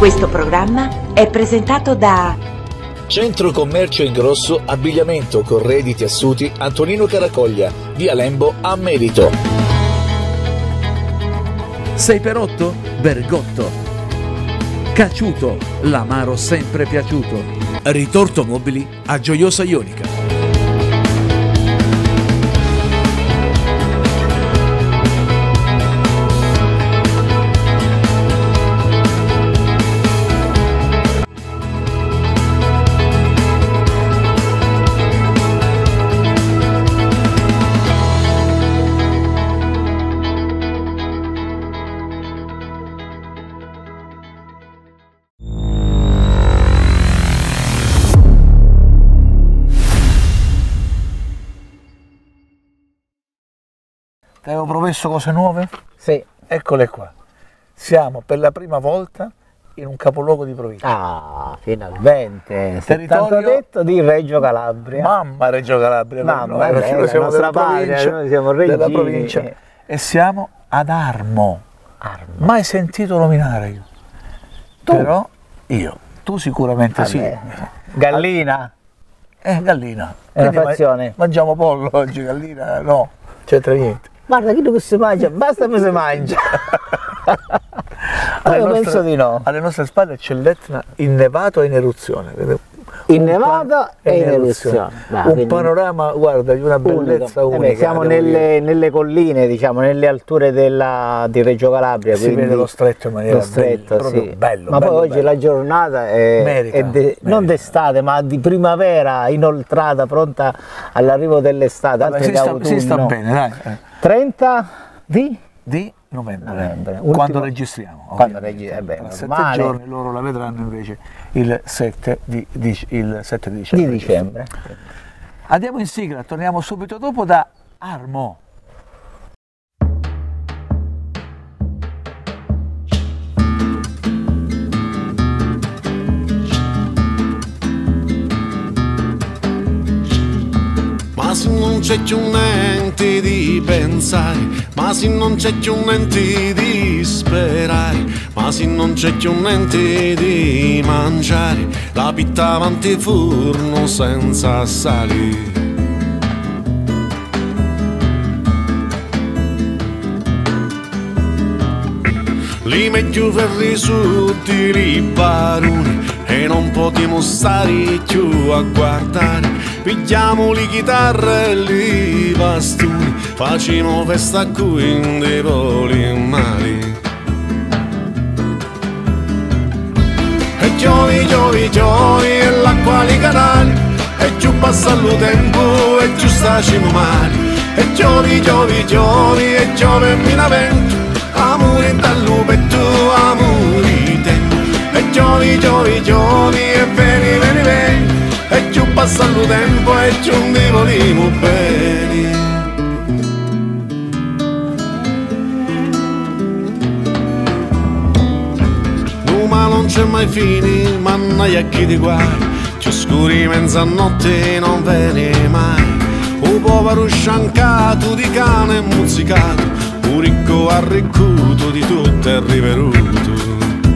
Questo programma è presentato da Centro Commercio Ingrosso Abbigliamento Corredi Tessuti Antonino Caracoglia, via Lembo a Merito. 6x8 Bergotto. Caciuto, l'amaro sempre piaciuto. Ritorto mobili a Gioiosa Ionica. Ti avevo promesso cose nuove? Sì. Eccole qua. Siamo per la prima volta in un capoluogo di provincia. Ah, finalmente. Territorio Tanto detto di Reggio Calabria. Mamma Reggio Calabria. Mamma, noi siamo della patria, noi siamo reggini. della provincia. E siamo ad Armo. Armo. Mai sentito nominare io. Tu? Però io. Tu sicuramente sì. Gallina? Gallina. È una Quindi frazione. Mangiamo pollo oggi, gallina no. C'entra niente. Guarda, chi che si mangia? Basta che si mangia. Io penso di no. Alle nostre spalle c'è l'Etna innevato e in eruzione. Innevato e in eruzione. Un panorama, guarda, di una bellezza unica. Siamo nelle colline, diciamo, nelle alture di Reggio Calabria. Si vede lo stretto in maniera bella, sì. bello. Ma bello, poi oggi bello. la giornata è non d'estate, ma di primavera inoltrata, pronta all'arrivo dell'estate. Si sta bene, dai. 30 di novembre. Ultimo, quando registriamo. Quando registriamo, tra 7 giorni loro la vedranno invece il 7 di dicembre. Di dicembre. Andiamo in sigla, torniamo subito dopo da Armo. Ma se non c'è più niente di pensare, ma se non c'è più niente di sperare, ma se non c'è più niente di mangiare, la pitta avanti forno senza sali. Li meglio ferri su di baroni e non potremo stare più a guardare. Pigliamo le chitarre e li bastoni, facciamo festa qui in dei voli mali. E giovi, giovi, giovi e l'acqua li canali, e più passa il tempo e più stacimo male. E giovi, giovi, giovi e giove mi lamento, amore dal petto, amore tempo. E giovi, giovi, giovi e veni, veni, veni, e più passa il tempo e più ne volimo bene. No, ma non c'è mai fine, mannaia chi ti guarda, più scuri mezzanotte non viene mai. Un povero sciancato di cane muzzicato, un ricco arriccuto di tutto è riveruto.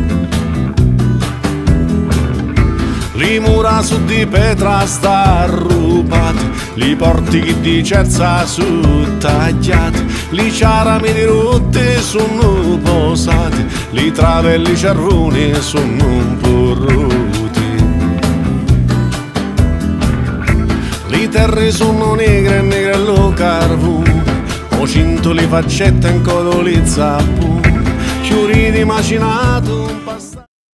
Li mura su di petra sta rubati, li portichi di cerza su tagliati, li ciarami di rotte sono posati, li travelli cerroni sono purruti. Li terri sono negre e negre lo carbone, o cinto li faccette in codolizza pure, chiuri di macinato un passato.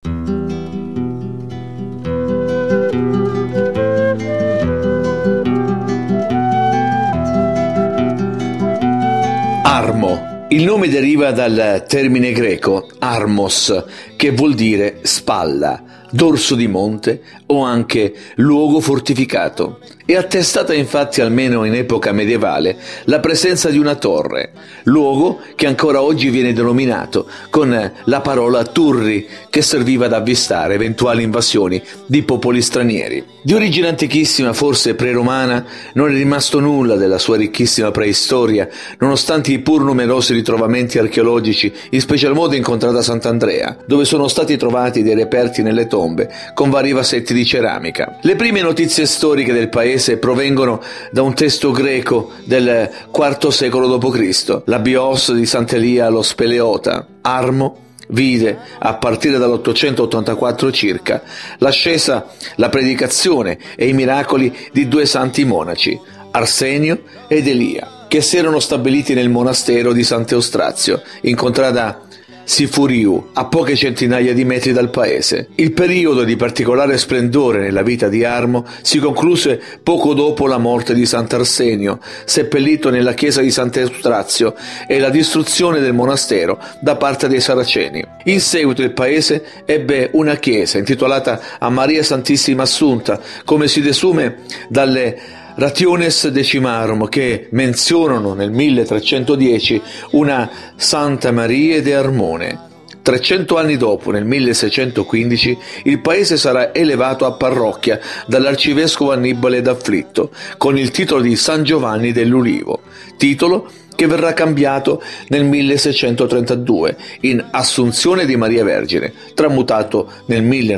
Armo. Il nome deriva dal termine greco armos, che vuol dire spalla, dorso di monte o anche luogo fortificato. È attestata infatti, almeno in epoca medievale, la presenza di una torre, luogo che ancora oggi viene denominato con la parola turri, che serviva ad avvistare eventuali invasioni di popoli stranieri. Di origine antichissima, forse pre-romana, non è rimasto nulla della sua ricchissima preistoria, nonostante i pur numerosi ritrovamenti archeologici, in special modo incontrata a Sant'Andrea, dove sono stati trovati dei reperti nelle tombe con vari vasetti di ceramica. Le prime notizie storiche del paese provengono da un testo greco del IV secolo d.C., la Bios di Sant'Elia lo Speleota. Armo vide, a partire dall'884 circa, l'ascesa, la predicazione e i miracoli di due santi monaci, Arsenio ed Elia, che si erano stabiliti nel monastero di Sant'Eustrazio, in contrada Sifuriu, a poche centinaia di metri dal paese. Il periodo di particolare splendore nella vita di Armo si concluse poco dopo la morte di Sant'Arsenio, seppellito nella chiesa di Sant'Eustrazio, e la distruzione del monastero da parte dei Saraceni. In seguito il paese ebbe una chiesa intitolata a Maria Santissima Assunta, come si desume dalle Rationes Decimarum, che menzionano nel 1310 una Santa Maria de Armone. 300 anni dopo, nel 1615, il paese sarà elevato a parrocchia dall'arcivescovo Annibale d'Afflitto con il titolo di San Giovanni dell'Ulivo, titolo che verrà cambiato nel 1632 in Assunzione di Maria Vergine, tramutato nel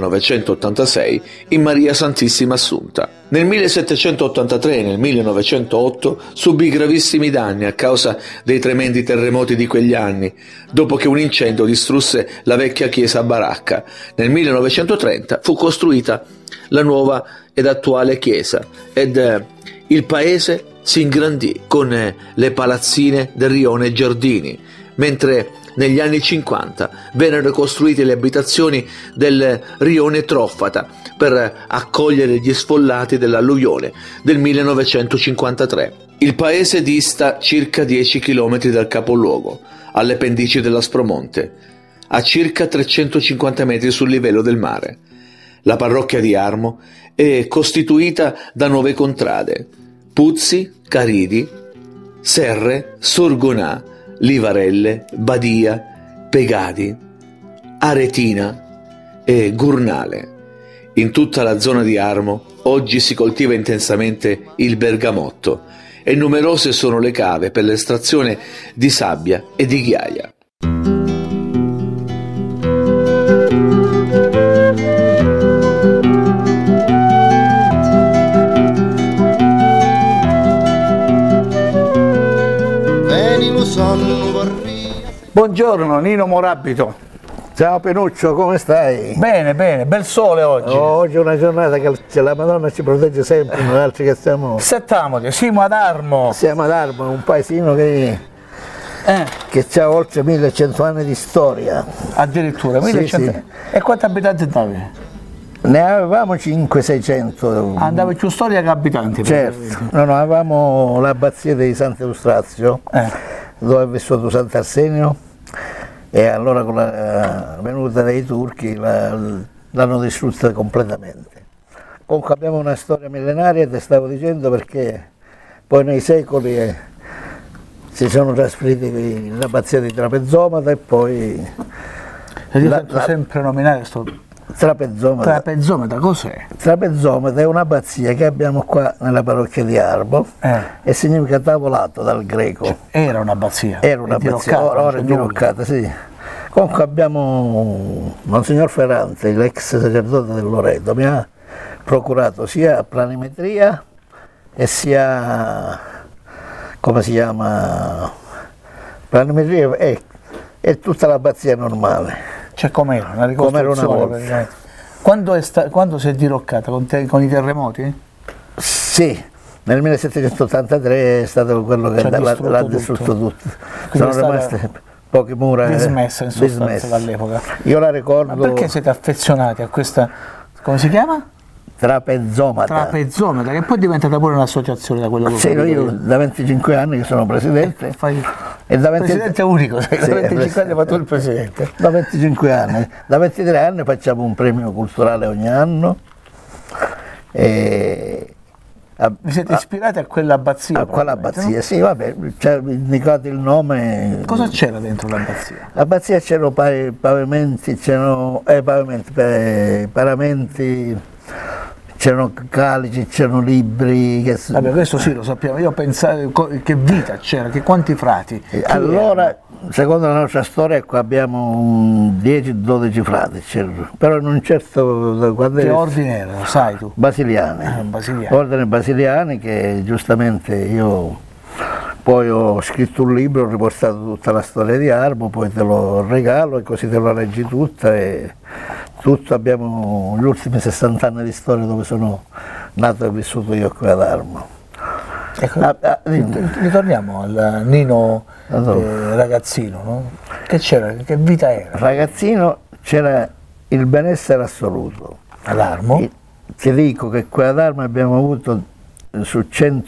1986 in Maria Santissima Assunta. Nel 1783 e nel 1908 subì gravissimi danni a causa dei tremendi terremoti di quegli anni, dopo che un incendio distrusse la vecchia chiesa a baracca. Nel 1930 fu costruita la nuova ed attuale chiesa ed il paese si ingrandì con le palazzine del rione Giardini, mentre negli anni 50 vennero costruite le abitazioni del rione Troffata per accogliere gli sfollati dell'alluvione del 1953. Il paese dista circa 10 km dal capoluogo, alle pendici dell'Aspromonte, a circa 350 metri sul livello del mare. La parrocchia di Armo è costituita da 9 contrade: Puzzi, Caridi, Serre, Sorgonà, Livarelle, Badia, Pegadi, Aretina e Gurnale. In tutta la zona di Armo oggi si coltiva intensamente il bergamotto e numerose sono le cave per l'estrazione di sabbia e di ghiaia. Buongiorno Nino Morabito. Ciao Penuccio, come stai? Bene, bene, bel sole oggi. Oggi è una giornata che la Madonna ci protegge sempre, noi altri che siamo... Siamo ad Armo. Siamo ad Armo, un paesino che ha oltre 1100 anni di storia. Addirittura, 1100. Sì. E quanti abitanti avevi? Ne avevamo 500-600. Andava più storia che abitanti. Certo, no, avevamo l'abbazia di Sant'Eustrazio, dove è vissuto Sant'Arsenio, e allora con la venuta dei turchi l'hanno distrutta completamente. Comunque abbiamo una storia millenaria, te stavo dicendo, perché poi nei secoli si sono trasferiti l'abbazia di Trapezzomata e poi... sempre nominare sto... Trapezzomata. Trapezzomata cos'è? Trapezzomata è un'abbazia che abbiamo qua nella parrocchia di Armo e significa tavolato dal greco. Cioè, era un'abbazia? Era un'abbazia, ora è diroccata, sì. Comunque abbiamo Monsignor Ferrante, l'ex sacerdote del Loreto, mi ha procurato sia planimetria e sia, come si chiama, planimetria e tutta l'abbazia normale. Cioè com'era? Una ricostruzione? Quando si è diroccata? Con i terremoti? Sì, nel 1783 è stato quello che l'ha distrutto tutto. Sono rimaste poche mura dismesse in sostanza dall'epoca. Io la ricordo. Ma perché siete affezionati a questa, come si chiama? Trapezzomata. Trapezzomata, che poi è diventata pure un'associazione da quello che sì, io da 25 anni che sono presidente. E da 20... Presidente unico, sì, da 25 anni fa tu il presidente. Da 25 anni. Da 23 anni facciamo un premio culturale ogni anno. Vi siete ispirati a quell'abbazia? A quell'abbazia, no? Sì, vabbè, ci ha indicato il nome. Cosa c'era dentro l'abbazia? L'abbazia c'erano paramenti, c'erano calici, c'erano libri. Vabbè, questo sì lo sappiamo, io pensavo che vita c'era, che quanti frati. Allora, secondo la nostra storia, qua abbiamo 10-12 frati, però in un certo... Che ordine era, lo sai tu? Basiliani. Basiliani. Ordine Basiliani, che giustamente io poi ho scritto un libro, ho riportato tutta la storia di Armo, poi te lo regalo e così te la leggi tutta. E tutto, abbiamo gli ultimi 60 anni di storia dove sono nato e vissuto io qui ad Armo. Ecco, ritorniamo al Nino ragazzino, no? Che c'era? Che vita era? Ragazzino c'era il benessere assoluto. Ad Armo? Ti dico che qui ad Armo abbiamo avuto su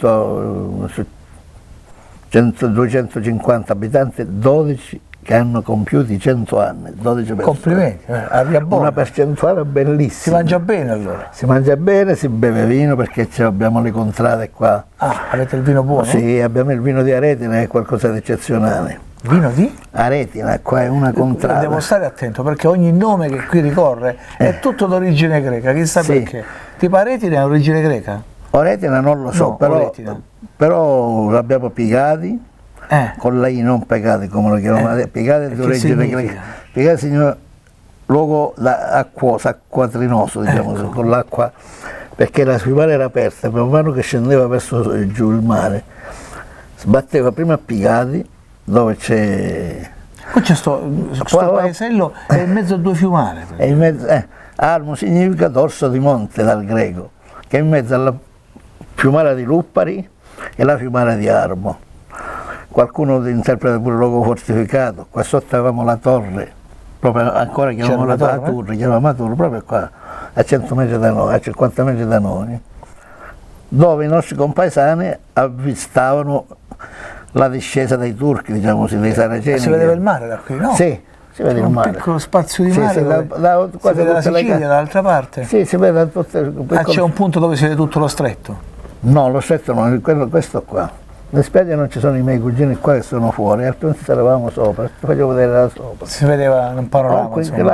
250 abitanti 12 che hanno compiuto i 100 anni, 12 persone. Complimenti, una percentuale bellissima. Si mangia bene allora? Si mangia bene, si beve vino perché abbiamo le contrade qua. Ah, avete il vino buono? Sì, abbiamo il vino di Aretina, che è qualcosa di eccezionale. Vino di? Aretina, qua è una contrada. Devo stare attento perché ogni nome che qui ricorre è tutto d'origine greca, chissà perché. Tipo Aretina è origine greca? Aretina non lo so, no, però l'abbiamo Pigati. Con lei non pegati come lo chiamano, pegati di origine greca. Pegati significa luogo acquoso, acquatrinoso, diciamo così, con l'acqua, perché la fiumara era aperta, man mano che scendeva verso giù il mare, sbatteva prima a Pigati, dove c'è... Poi c'è sto paesello, è in mezzo a due fiumare. È in mezzo, Armo significa dorso di monte dal greco, che è in mezzo alla fiumara di Luppari e la fiumara di Armo. Qualcuno interpreta pure il luogo fortificato, qua sotto avevamo la torre, proprio ancora chiamiamo la torre, chiamiamo torre, proprio qua, a 100 metri da noi, a 50 metri da noi, dove i nostri compaesani avvistavano la discesa dei turchi, diciamo così, dei saraceni. Si vedeva il mare da qui, no? Sì, si vede il mare. Un piccolo spazio di mare, si vede la Sicilia dall'altra parte? Sì, si vede tutte... c'è un punto dove si vede tutto lo stretto? No, lo stretto no, questo qua. Le spiagge non ci sono i miei cugini qua che sono fuori, altrimenti eravamo sopra, ti facevo vedere da sopra. Si vedeva un panorama.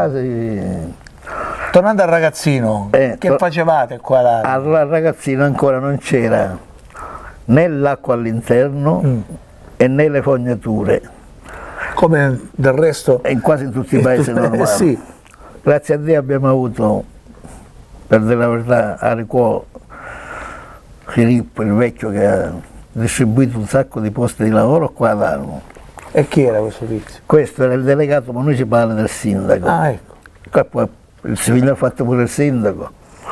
Tornando al ragazzino, che facevate qua là? Al ragazzino ancora non c'era né l'acqua all'interno e né le fognature. Come del resto? Quasi in tutti i paesi normali. Sì. Grazie a Dio abbiamo avuto, per dire la verità, a Ricuò, Filippo il vecchio, che ha distribuito un sacco di posti di lavoro qua ad Armo. E chi era questo tizio? Questo era il delegato municipale del sindaco. Ah, ecco. Qua poi il civile ha fatto pure il sindaco.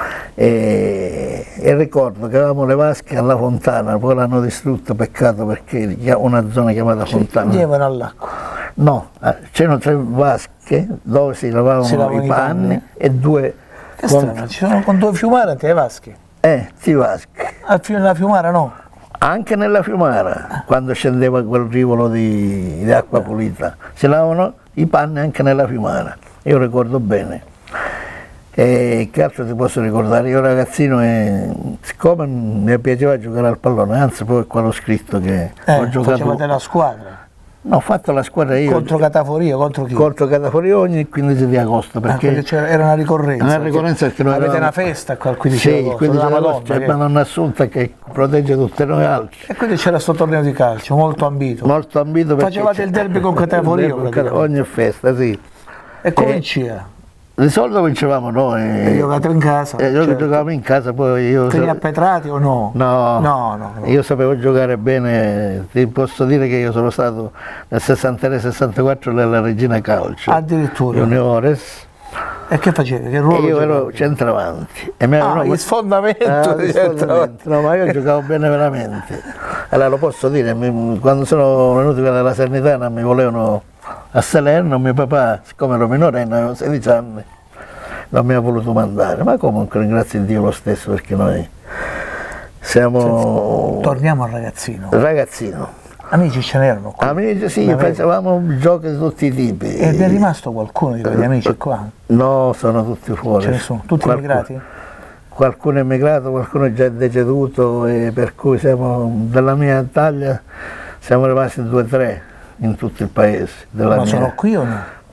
E ricordo che avevamo le vasche alla fontana, poi l'hanno distrutto, peccato, perché una zona chiamata fontana. Andavano all'acqua? No, c'erano 3 vasche dove si lavavano i panni e 2... Che strano, ci sono con 2 fiumare le vasche? Sì, vasche. Nella fiumara no? Anche nella fiumara, quando scendeva quel rivolo di acqua pulita, si lavano i panni anche nella fiumara, io ricordo bene. E che altro ti posso ricordare? Io ragazzino, siccome mi piaceva giocare al pallone, anzi poi qua l'ho scritto che ho giocato... Facevate la squadra? No, ho fatto la squadra io. Contro Cataforio, contro chi? Contro Cataforio ogni 15 di agosto, perché era una ricorrenza. Una ricorrenza perché noi avete una festa qua il 15 di agosto, 15 della agosto, c'è Madonna Assunta che protegge tutte noi altri. E quindi c'era questo torneo di calcio, molto ambito. Molto ambito perché facevate il derby con Cataforio? Ogni festa, sì. E come vinceva? Di solito vincevamo noi. E giocate in casa? Io giocavo in casa, poi io... Te li appetrati o no? No. Io sapevo giocare bene, ti posso dire che io sono stato nel 63-64 nella Regina Calcio. Addirittura? Juniores. E che facevi? Che ruolo? Io ero centravanti. Il sfondamento di centravanti. No, ma io giocavo bene veramente. Allora lo posso dire, quando sono venuti dalla Salernitana mi volevano a Salerno, mio papà, siccome ero minorenne, avevo 16 anni, non mi ha voluto mandare, ma comunque ringrazio Dio lo stesso, perché noi siamo... Torniamo al ragazzino. Ragazzino. Amici ce n'erano qua? Amici sì, facevamo giochi di tutti i tipi. Ed è rimasto qualcuno di quegli amici qua? No, sono tutti fuori. Ce ne sono? Tutti emigrati? Qualcuno è emigrato, qualcuno è già deceduto, e per cui siamo, della mia taglia, siamo rimasti 2 o 3 in tutto il paese. Ma sono qui o no?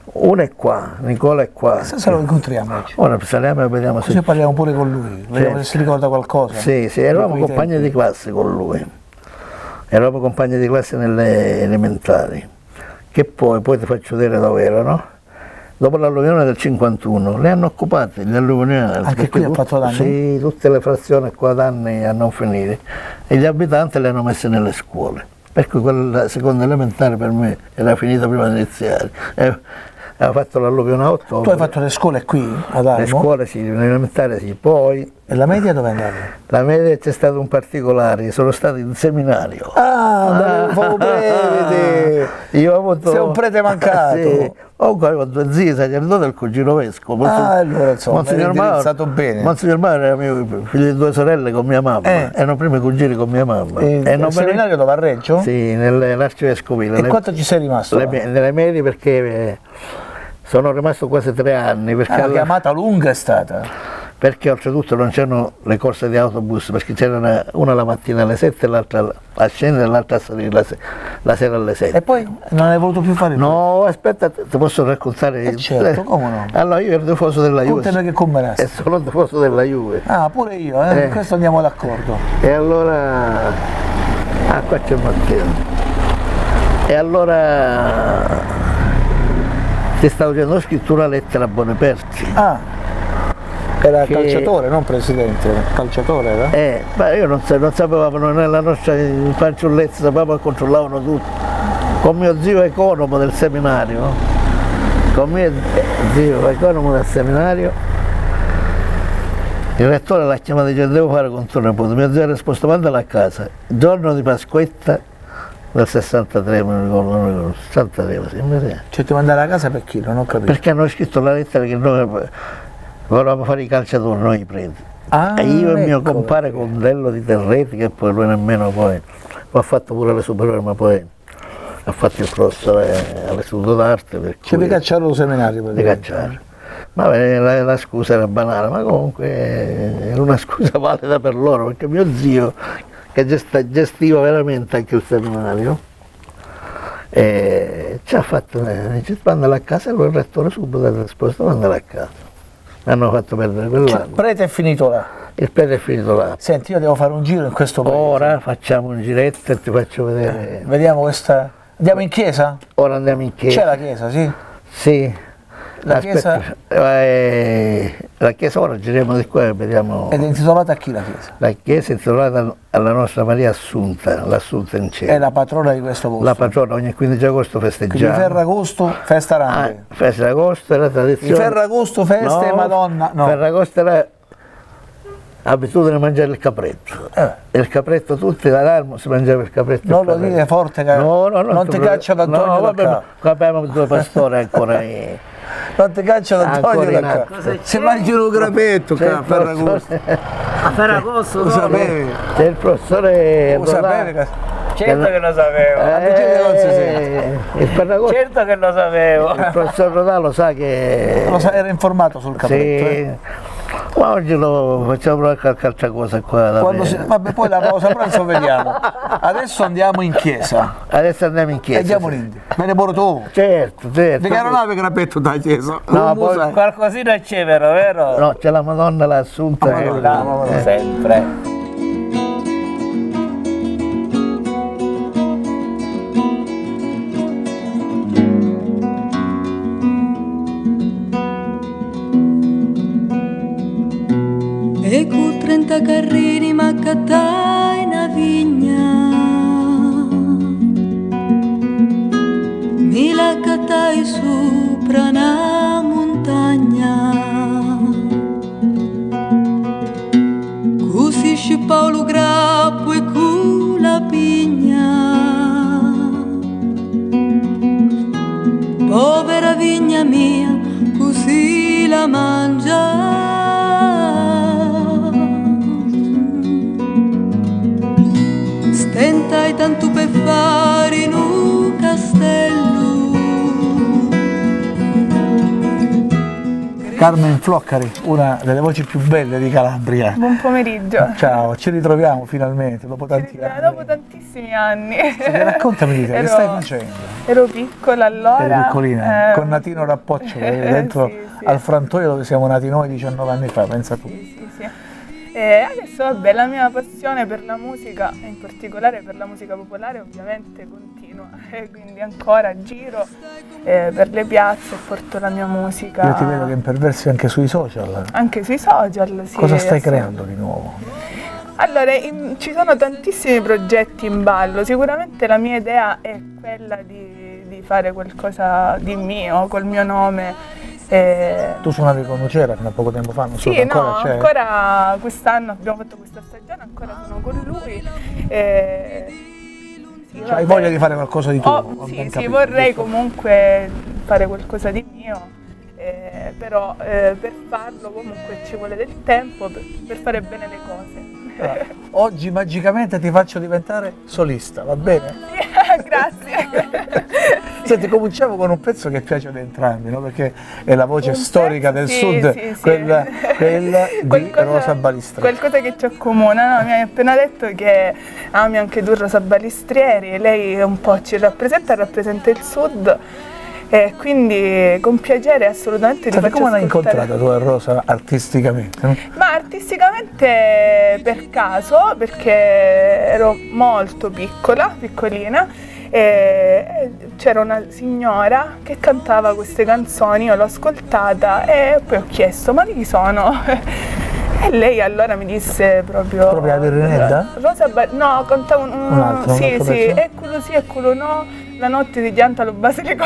Uno è qua, Nicola è qua. Se lo incontriamo oggi. Ora saliamo e vediamo Così parliamo pure con lui, vediamo se si ricorda qualcosa. Sì, eravamo compagni di classe con lui. Eravamo compagni di classe nelle elementari. Che poi ti faccio vedere dove erano. Dopo l'alluvione del 51 le hanno occupate gli alluvionati. Anche qui ha fatto danni? Sì, tutte le frazioni qua danni a non finire. E gli abitanti le hanno messe nelle scuole. Per cui quella seconda elementare per me era finita prima di iniziare. Aveva fatto l'alluvione a ottobre. Tu hai fatto le scuole qui ad Armo? Le scuole sì, l'elementare sì, poi... E la media dove andavi? La media c'è stato un particolare, sono stato in seminario. Io ho avuto... Sei un prete mancato. Sì. Avevo 2 zii sacerdoti e il cugino vescovo. Allora insomma, Monsignor Mauro, bene. Monsignor Mauro era mio figlio di 2 sorelle con mia mamma, erano primi cugini con mia mamma. Il seminario dove a Reggio? Sì, nell'arcivescovile. E quanto ci sei rimasto? Nelle medie perché sono rimasto quasi 3 anni. Perché la chiamata lunga è stata. Perché oltretutto non c'erano le corse di autobus, perché c'era una la mattina alle 7 e l'altra a scendere e l'altra a salire la sera alle 7. E poi non hai voluto più fare? No, aspetta, ti posso raccontare. Certo, come no? Allora io ero tifoso della Juve. Tutte noi che commerasti. E sono tifoso della Juve. Pure io, questo andiamo d'accordo. E allora... qua c'è Matteo. E allora... ti stavo dicendo, ho scritto una lettera a Boneperti. Era calciatore, non presidente, calciatore era? Ma io non sapevamo, nella nostra fanciullezza sapevamo che controllavano tutto. Con mio zio economo del seminario, il rettore l'ha chiamato e dice devo fare con tuo nipote. Mio zio ha risposto mandala a casa. Giorno di Pasquetta del 63, non ricordo, 63 sì. Cioè ti mandare a casa per chi? Non ho capito. Perché hanno scritto la lettera che noi volevamo fare i calciatori, noi i preti. E io e mio compare Condello di Terreti, che poi lui nemmeno poi ha fatto pure le superiori, ma poi ha fatto il professore all'istituto d'arte. Cioè vi cacciarono al seminario? Di cacciare. Ma la scusa era banale, ma comunque era una scusa valida per loro, perché mio zio, che gestiva veramente anche il seminario, ci ha fatto, dice mandala a casa, e lui il rettore subito ha risposto mandala a casa. Hanno fatto perdere quell'anno. Cioè, il prete è finito là? Il prete è finito là. Senti, io devo fare un giro in questo paese. Ora facciamo un giretto e ti faccio vedere. Vediamo questa... Andiamo in chiesa? Ora andiamo in chiesa. C'è la chiesa, sì? Sì. La chiesa... la chiesa ora giriamo di qua e vediamo... Ed è intitolata a chi la chiesa? La chiesa è intitolata alla nostra Maria Assunta, l'Assunta in cielo. È la patrona di questo posto? La patrona, ogni 15 agosto festeggiamo. Quindi Ferragosto, festa Rampe. Ferragosto era tradizione. Di Ferragosto, feste, Madonna? No. Ferragosto era abitudine a mangiare il capretto. Il capretto, tutti ad Armo si mangiava il capretto. Non lo dire forte, che non ti caccia da Antonio da qua. Qua abbiamo 2 pastori ancora. Non ti caccia da Antonio da qua. Si mangiano un crapetto qua a Ferragosto. A Ferragosto lo sapevi? C'è il professore. Lo sapevi? Certo che lo sapevo. Il Ferragosto. Certo che lo sapevo. Il professor Rodà lo sa che... Era informato sul capretto. Sì. Ma oggi lo facciamo qualche altra cosa qua. Vabbè, poi la pausa pranzo vediamo. Adesso andiamo in chiesa. Adesso andiamo in chiesa. Andiamo lì. Me ne porto tu. Certo. Di Carolave crapetto da chiesa. No, poi qualcosina c'è, vero? No, c'è la Madonna l'Assunta. Sempre. E con 30 carrini m'accattai una vigna, mi l'accattai sopra una montagna, così sce Paolo Grappo e con la pigna, povera vigna mia, così la mangia. Stentai tanto per fare in un castello. Carmen Floccari, una delle voci più belle di Calabria. Buon pomeriggio. Ciao, ci ritroviamo finalmente dopo tanti anni. Dopo tantissimi tantissimi anni. Raccontami di te, che stai facendo? Ero piccola allora. Eri piccolina, con Natino Rappoccio, dentro sì. al frantoio dove siamo nati noi 19 anni fa, pensa tu. Sì. E adesso vabbè, la mia passione per la musica, e in particolare per la musica popolare, ovviamente continua, e quindi ancora giro per le piazze e porto la mia musica. Io ti vedo che imperversi anche sui social. Anche sui social, sì. Cosa stai creando di nuovo? Allora, ci sono tantissimi progetti in ballo, sicuramente la mia idea è quella di fare qualcosa di mio, col mio nome. Tu suonavi con Nucera fino a poco tempo fa, non so sì, ancora c'è? Ancora quest'anno abbiamo fatto questa stagione, ancora sono con lui. Sì, hai voglia di fare qualcosa di tuo? Sì, vorrei comunque fare qualcosa di mio, però per farlo comunque ci vuole del tempo per fare bene le cose. Allora, oggi magicamente ti faccio diventare solista, va bene? Grazie. Senti, cominciamo con un pezzo che piace ad entrambi, no? Perché è la voce storica del Sud, quella di Rosa Balistrieri. Qualcosa che ci accomuna, no? Mi hai appena detto che ami anche tu Rosa Balistrieri, lei un po' ci rappresenta il Sud. E quindi con piacere assolutamente ti faccio come l'hai ascoltare. incontrata tu a Rosa artisticamente? No? Ma artisticamente per caso, perché ero molto piccolina, e c'era una signora che cantava queste canzoni, io l'ho ascoltata e poi ho chiesto ma di chi sono? E lei allora mi disse proprio a Virrinedda? No, cantava un altro sì, pezzo? e quello sì e quello no, la notte di Diantalo Basilico.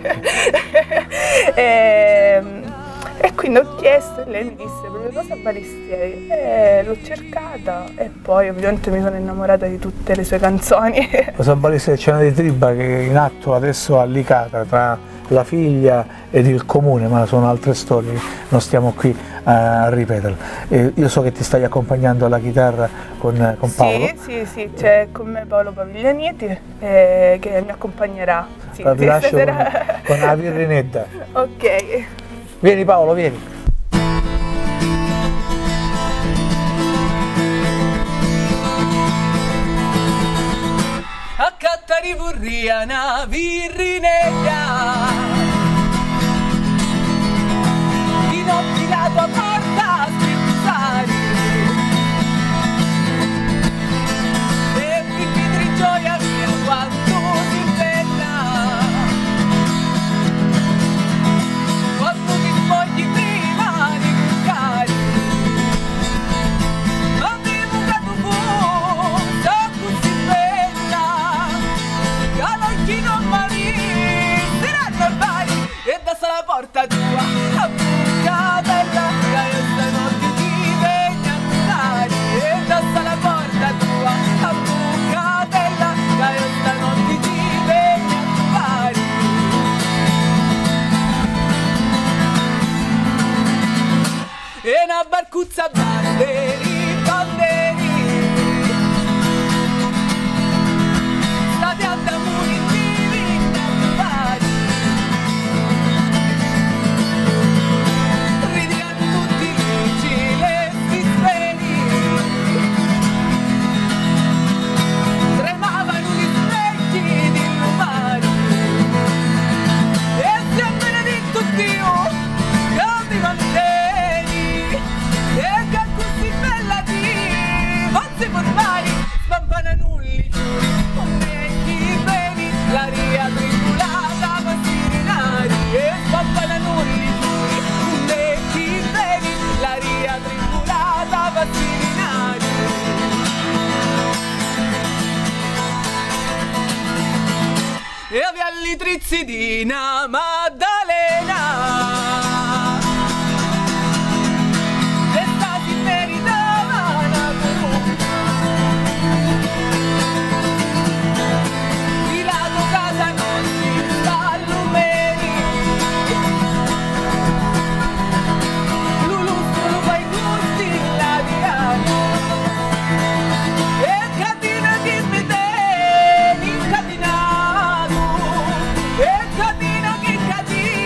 E quindi ho chiesto e lei mi disse proprio Rosa Balistrieri, e l'ho cercata e poi ovviamente mi sono innamorata di tutte le sue canzoni. Rosa Balistrieri, c'è una diatriba che è in atto adesso a Licata tra la figlia ed il comune, ma sono altre storie, non stiamo qui a ripeterle. Io so che ti stai accompagnando alla chitarra con Paolo. Sì, c'è con me Paolo Paviglianiti che mi accompagnerà. Sì, vi lascio con la Virrinedda. Ok. Vieni Paolo, vieni. A Cattari vorria una Virrinedda, di notte la tua porta a scrizzare, e di gioia mia quanto si bella, quando ti spogli prima di bucare, ma vivo che tu vuoi, così bella, che l'occhi non mi saranno a bari, e da la porta tua a bucca bella, che io stanotte ti vengo a bucare, e da la porta tua a bucca bella, che io stanotte ti vengo a bucare. E una barcuzza banderi, state a damuni vivi a pari, ridiano tutti lucci le sveni, tremavano gli specchi di lumari, e sia benedetto Dio che mi mantieni, e che così bella di mazzi formali, spampana nulli con me chi veni, l'aria tribulata ma sirenari, e spampana nulli con me chi veni, l'aria tribulata ma sirenari. E aveva gli trizzi di una Maddalena, Catino che catino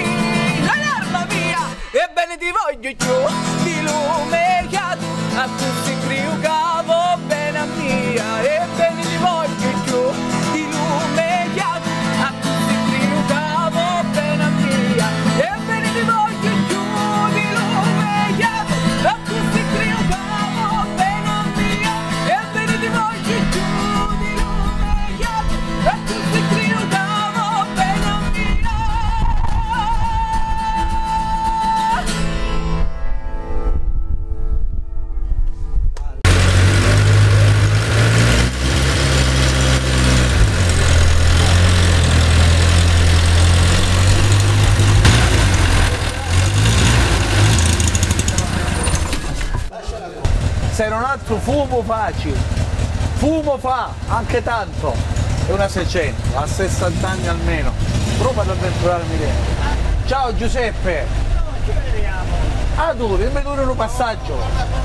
sei un altro fumo facile. Fumo fa, anche tanto. È una 600, a 60 anni almeno. Prova ad avventurarmi dentro. Ciao Giuseppe. Ci vediamo. Ah, duri, mi dura un passaggio.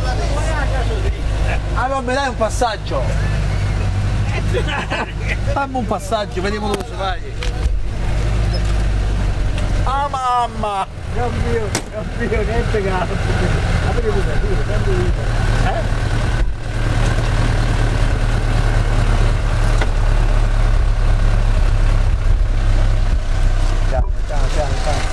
Ah, non mi dai un passaggio? Fammi un passaggio, vediamo dove si vai. Ah, mamma! Cambio, niente caso. Apri pure, cambio vita. Ciao.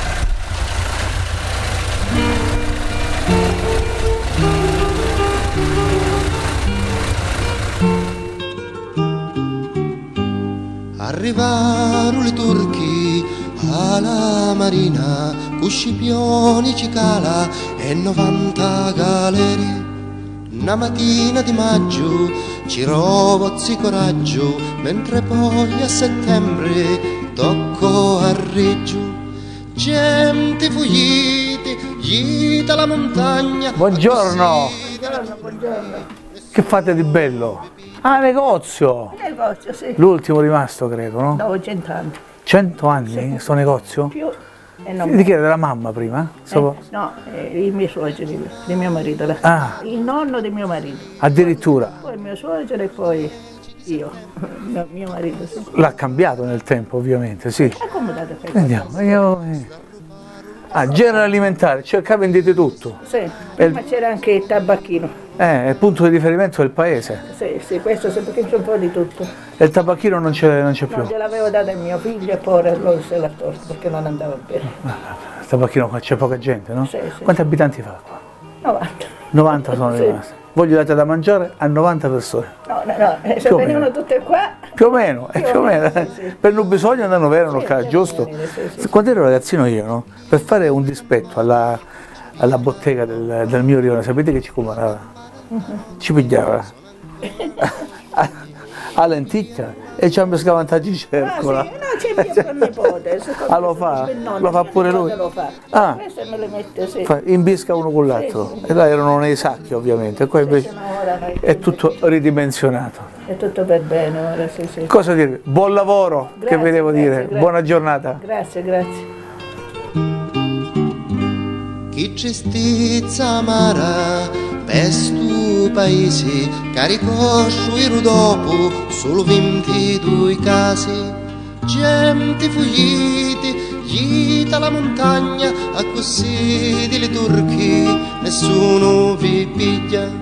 Arrivarono i turchi alla marina, con scipioni cicala e 90 galeri. Una mattina di maggio ci rovozzi coraggio, mentre poi a settembre tocco a Reggio. Gente fuggiti, gita la montagna. Buongiorno. Buongiorno. Che fate di bello? Ah, negozio. Negozio, sì. L'ultimo rimasto, credo, no? Dopo 100 anni. 100 anni sto negozio? Più. E non Di chi era? Della mamma prima? no, i miei suoceri, di mio marito. Ah. Il nonno di mio marito. Addirittura. Poi il mio suocero e poi io, mio marito, sì. L'ha cambiato nel tempo, ovviamente, sì. Accomodato per Andiamo. Ah, genere alimentare, cerca vendete tutto. Sì, ma c'era anche il tabacchino. È il punto di riferimento del paese. Sì, questo perché c'è un po' di tutto. E il tabacchino non c'è più. No, gliel'avevo dato a mio figlio e poi lo se l'ha tolto perché non andava bene. Il tabacchino qua c'è poca gente, no? Sì. Quanti abitanti fa qua? 90. 90 sono Sì. rimasti. Voi gli date da mangiare a 90 persone. No, se Più o venivano meno. tutte qua. Più o meno, più o meno. Sì. Per non bisogno andavano verano Sì, qua, giusto? sì. Quando ero ragazzino io, no? Per fare un dispetto alla bottega del mio rione, sapete che ci comandava? Ci pigliava a lenticchia e ci hanno scavantaggi in cercola. Ah, sì, no, c'è mio nipote. Lo fa pure lui? Lo fa. Ah. Questo me lo mette, sì. Imbisca uno con l'altro. Sì. E là erano nei sacchi, ovviamente, e qua invece è tutto ridimensionato. È tutto per bene ora, sì. Cosa dire? Buon lavoro, Grazie, che vi devo dire. grazie. Buona giornata. Grazie. Chi ci stizza amara, pestu paesi, caricò sui dopo, solo 22 casi. Gente fuggiti, gita la montagna, a così di le turchi, nessuno vi piglia.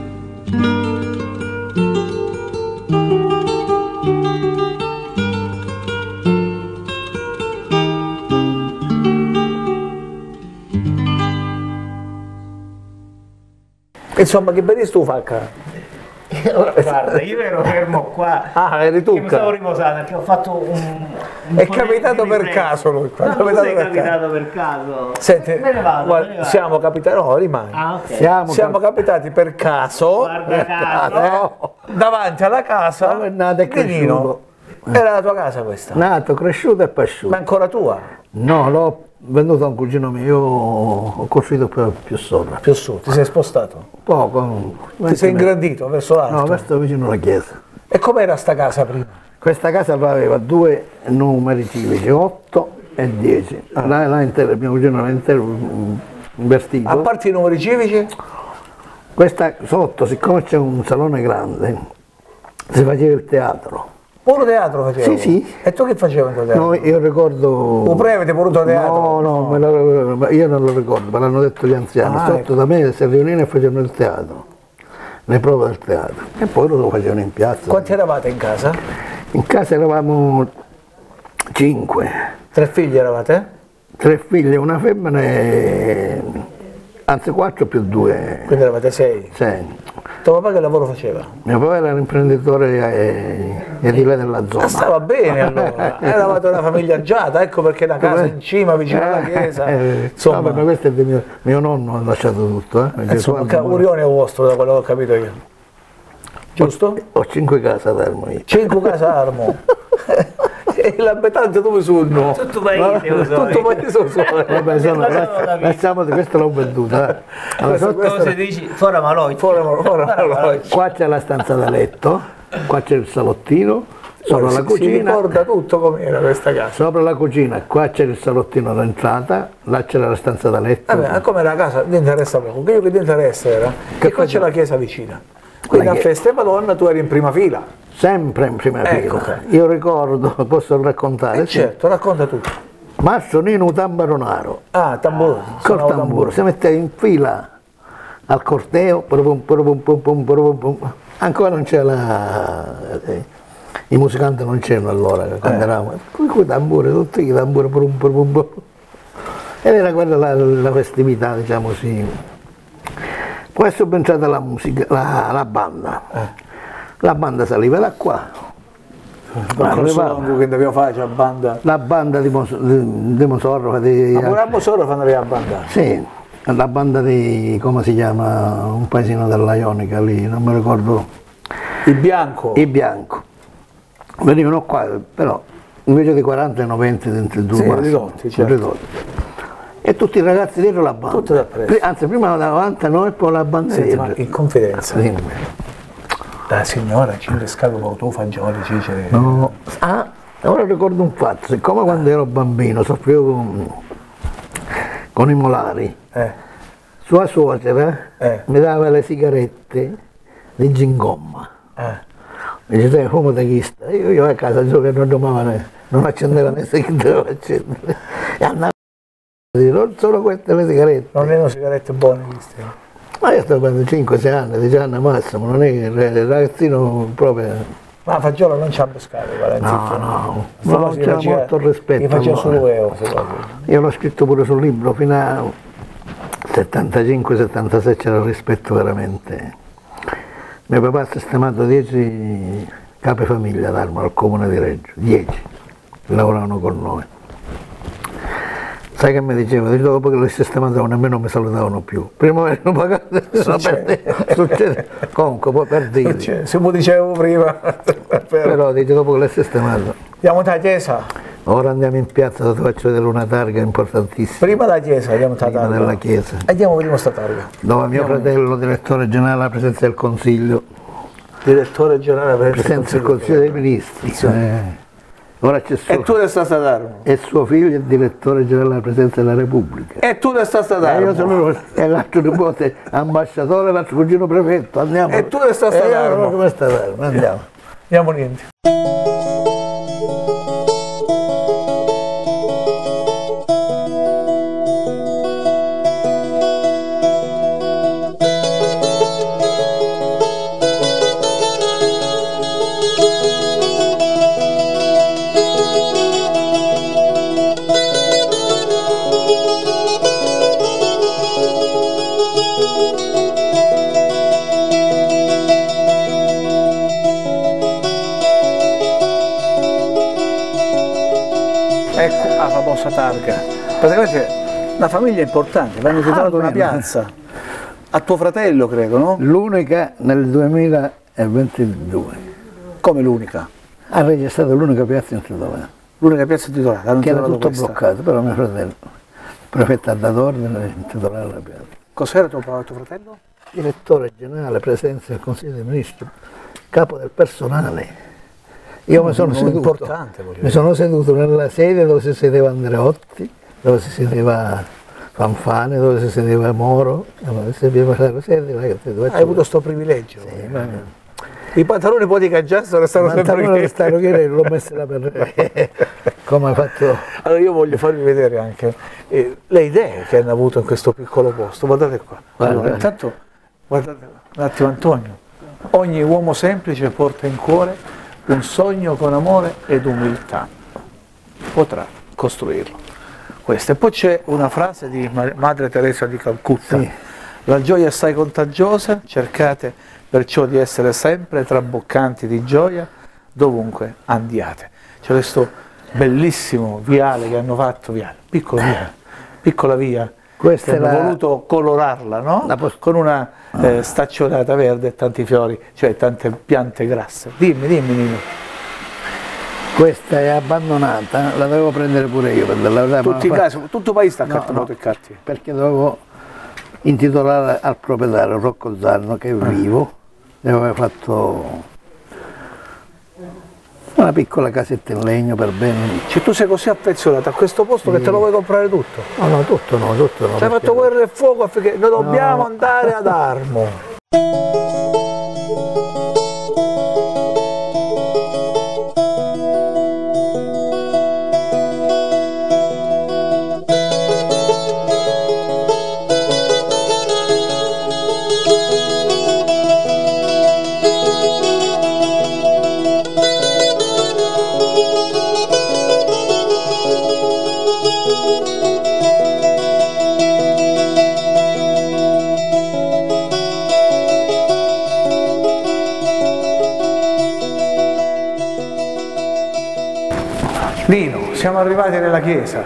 Insomma, che bel tu fa qua? Guarda, io ero fermo qua. Ah, eri tu che mi stavo riposando perché ho fatto un è capitato per caso lui qua. No, non è capitato per caso. Senti, me ne vado, guarda, me ne vado. siamo capitati, no, rimani. Ah, ok. Siamo capitati per caso, Guarda caso. davanti alla casa Dove è nato e di Nino. cresciuto. Era la tua casa questa? Nato, cresciuto e Ma pasciuto. ancora tua? No, l'ho venduto a un cugino mio, io ho costruito più sopra. Più su, ti sei spostato? Poco. Ti sei ingrandito verso l'alto? No, verso vicino alla chiesa. E com'era sta casa prima? Questa casa aveva 2 numeri civici, 8 e 10. Là intero, mio cugino era intero invertito. A parte i numeri civici? Questa sotto, siccome c'è un salone grande, si faceva il teatro. Pure teatro facevo? Sì. E tu che facevi in teatro? No, io ricordo... O avete voluto teatro? No, io non lo ricordo, me l'hanno detto gli anziani. Ah, Sotto ecco. da me si riunivano e facevano il teatro, le prove del teatro. E poi lo facevano in piazza. Quanti eravate in casa? In casa eravamo 5. 3 figli eravate? 3 figlie, una femmina e... anzi 4 più 2. Quindi eravate 6. 6. Tuo papà che lavoro faceva? Mio papà era un imprenditore edile della zona. Stava bene allora, eravate una famiglia agiata, ecco perché la casa in cima vicino alla chiesa. Insomma, no, ma questo è di mio nonno, ha lasciato tutto. insomma Urione è vostro da quello che ho capito io. Giusto? Ho 5 case ad Armo io. 5 case a Armo. E la metà dove sono? Tutto paese lo so. Tutto paese lo so. Vabbè, lasciamo, questa l'ho venduta. Allora, Cosa dici? Fora maloi. Qua c'è la stanza da letto, qua c'è il salottino, sopra la Si cucina. ricorda tutto com'era questa casa. Sopra la cucina, qua c'è il salottino d'entrata, là c'è la stanza da letto. Vabbè, come la casa ti interessa poco, che io che ti interessa era che qua c'è la chiesa vicina. Quindi a Feste Madonna tu eri in prima fila. Sempre in prima Ecco, fila. Io ricordo, posso raccontare? Sì. Certo, racconta tutto. Mastro Nino Tambaronaro, Ah, tamburo. col tamburo, si metteva in fila al corteo, ancora non c'era i musicanti non c'erano allora, quando eravamo, con i tamburi, tutti i tamburi, ed era quella la festività, diciamo così. Poi è subentrata la musica, la banda. La banda saliva da qua. Che dobbiamo fare, c'è banda. La banda di Mosorro. Ma pure a Mosorro fanno la banda? Sì, la banda di, come si chiama, un paesino della Ionica lì, non mi ricordo. Il Bianco. Il Bianco. Venivano qua, però invece di 40 erano 20 dentro il due. Sì, ridotti, certo. E tutti i ragazzi dietro la banda. Tutti da presso. Anzi, prima davanti a noi e poi la banda dietro. Ma in confidenza. La signora ci pescato con tu fagioli, Cicere. No. Ah, ora ricordo un fatto, siccome quando ero bambino soffrivo con i molari, sua suocera mi dava le sigarette di gingomma. Mi diceva fumo da chista. Io a casa che non accendeva né se chi doveva accendere. E andavo a dire, non sono queste le sigarette. Non erano sigarette buone queste. Ma io sto quando 5-6 anni, 10 anni massimo, non è che il ragazzino proprio. Ma fagiolo non ci ha pescato, No, c'era molto rispetto. Mi faceva solo io. Io l'ho scritto pure sul libro, fino a 75-76 c'era il rispetto veramente. Mio papà ha sistemato 10 capi famiglia d'Arma al comune di Reggio, 10, che lavoravano con noi. Sai che mi diceva? Dopo che li sistematavano nemmeno mi salutavano più. Prima mi hanno pagato, succede. Comunque poi per dire. Se mi dicevo prima. Però dice dopo che l'hai sistemato. Andiamo dalla chiesa? Ora andiamo in piazza dove faccio vedere una targa importantissima. Prima della chiesa, andiamo dalla targa. Della chiesa. Andiamo prima sta targa. Dove mio fratello, direttore generale alla presenza del Consiglio. Direttore generale alla presenza del Consiglio dei Ministri. Ora c'è suo, e tu ne stai stato? E suo figlio è il direttore generale della Presidenza della Repubblica. E tu ne stai stato? Io sono l'altro nipote ambasciatore, l'altro cugino prefetto. Andiamo. E tu ne stai stato? Come sta Andiamo. Andiamo niente. Ecco la famosa targa. Praticamente una famiglia importante, vi hanno titolato una piazza. A tuo fratello, credo, no? L'unica nel 2022. Come l'unica? A Reggio è stata l'unica piazza intitolata. L'unica piazza intitolata? Che era tutto bloccato, però mio fratello, il prefetto ha dato ordine di intitolare la piazza. Cos'era tuo fratello? Direttore generale, presenza del Consiglio dei Ministri, capo del personale. Io mi sono seduto nella sede dove si sedeva Andreotti, dove si sedeva Fanfani, dove si sedeva Moro, dove si sedeva la sede. Hai avuto questo privilegio? Sì, i pantaloni poi di Caggiasso restano sempre l'ho messo là per come hai fatto. Allora io voglio farvi vedere anche le idee che hanno avuto in questo piccolo posto. Guardate qua. Allora, intanto guardate un attimo Antonio. Ogni uomo semplice porta in cuore un sogno con amore ed umiltà. Potrà costruirlo. Questo. E poi c'è una frase di Madre Teresa di Calcutta. Sì. La gioia è assai contagiosa, cercate perciò di essere sempre traboccanti di gioia dovunque andiate. C'è questo bellissimo viale che hanno fatto, piccola via, questa che hanno voluto colorarla, no? Con una staccionata verde e tanti fiori, cioè tante piante grasse. Dimmi Nino. Questa è abbandonata, la dovevo prendere pure io per darla. Tutto il paese sta accantonato il cartiere. Perché dovevo intitolare al proprietario Rocco Zanno, che è vivo, e aveva fatto una piccola casetta in legno per bene. Cioè tu sei così affezionato a questo posto che te lo vuoi comprare tutto? No, tutto no. Ci hai fatto guerra e fuoco affinché noi dobbiamo andare ad Armo. Lino, siamo arrivati nella chiesa.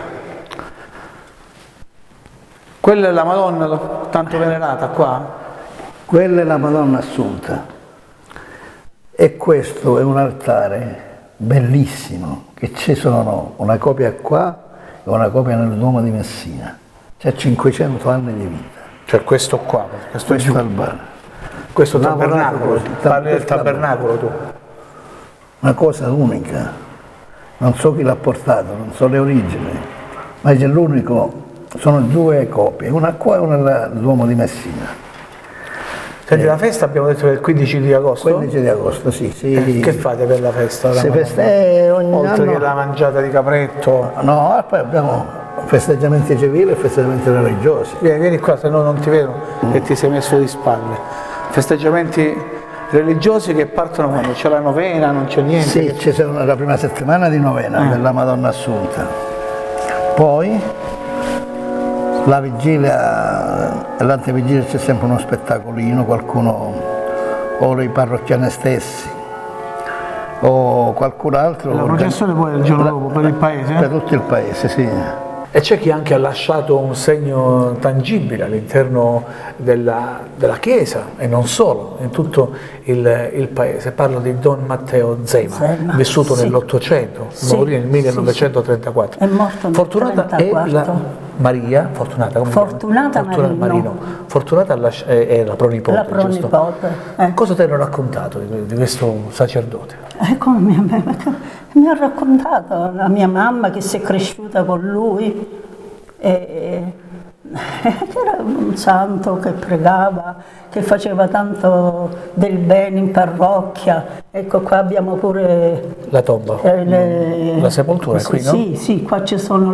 Quella è la Madonna tanto venerata qua? Quella è la Madonna Assunta. E questo è un altare bellissimo, che ci sono una copia qua e una copia nel Duomo di Messina. C'ha 500 anni di vita. Cioè questo qua, questo è al bar. Questo tabernacolo, parli del tabernacolo tu. Una cosa unica. Non so chi l'ha portato, non so le origini, ma c'è l'unico, sono due copie, una qua e una al Duomo di Messina. Senti, la festa abbiamo detto che è il 15 di agosto? 15 di agosto, sì. Che fate per la festa? Si ogni oltre anno, che la mangiata di capretto? No, poi abbiamo festeggiamenti civili e festeggiamenti religiosi. Vieni qua, se no non ti vedo che ti sei messo di spalle. Festeggiamenti religiosi che partono quando c'è la novena, non c'è niente? Sì, c'è la prima settimana di novena della Madonna Assunta. Poi la vigilia, l'antevigilia c'è sempre uno spettacolino, qualcuno, o i parrocchiani stessi, o qualcun altro. La processione poi è il giorno dopo per il paese? Per tutto il paese, sì. E c'è chi anche ha lasciato un segno tangibile all'interno della chiesa e non solo, in tutto il paese. Parlo di Don Matteo Zema, vissuto nell'Ottocento, morì nel 1934. È morto nel Fortunata 1934. Maria, Fortunata, come Fortunata Marino. Fortunata è la pronipote, la pronipote. Cosa ti hanno raccontato di questo sacerdote? Mi ha raccontato la mia mamma che si è cresciuta con lui, che era un santo che pregava, che faceva tanto del bene in parrocchia. Ecco, qua abbiamo pure la tomba, la sepoltura, qui, no? Sì, qua ci sono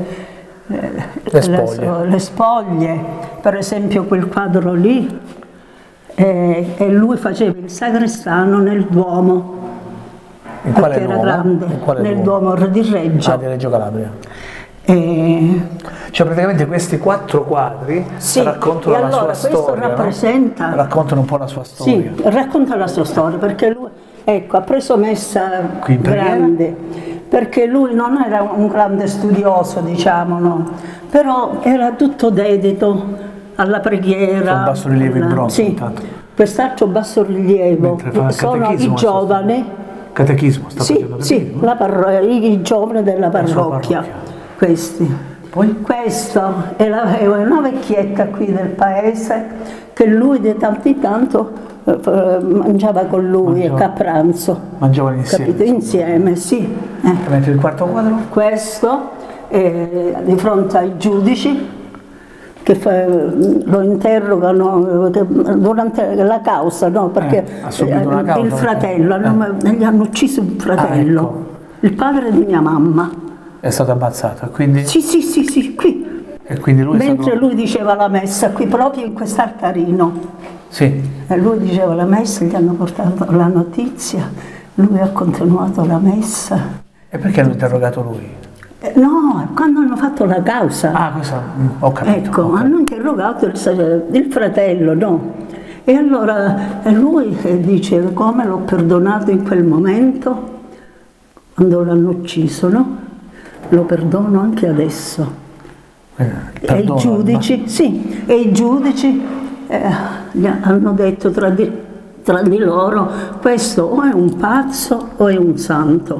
le spoglie, per esempio quel quadro lì, e lui faceva il sacrestano nel Duomo. In quale perché era grande, nel Duomo di Reggio. Di Reggio Calabria. Cioè praticamente questi 4 quadri raccontano la sua storia, rappresenta, no? Raccontano un po' la sua storia. Sì, racconta la sua storia, perché lui, ecco, ha preso messa grande, perché lui non era un grande studioso, diciamo, no? Però era tutto dedito alla preghiera. Un bassorilievo in bronzo, sì. Quest'altro bassorilievo sono i giovani. Catechismo, sta facendo catechismo? I giovani della parrocchia, questi. Poi? Questo è una vecchietta qui del paese che lui di tanto in tanto mangiava con lui a pranzo. Mangiavano insieme? Capito? Insieme, sì. Mentre il quarto quadro? Questo di fronte ai giudici che lo interrogano durante la causa, no? Perché il fratello, gli hanno ucciso un fratello, ecco. Il padre di mia mamma. È stato ammazzato, quindi? Sì, qui. E quindi lui mentre lui diceva la messa, qui proprio in quest'altarino. Sì. E lui diceva la messa, gli hanno portato la notizia, lui ha continuato la messa. E perché hanno interrogato lui? No, quando hanno fatto la causa, questo ho capito. Ecco, hanno interrogato il fratello, no? E allora lui dice come l'ho perdonato in quel momento, quando l'hanno ucciso, no? Lo perdono anche adesso. E i giudici gli hanno detto tra di loro, questo o è un pazzo o è un santo.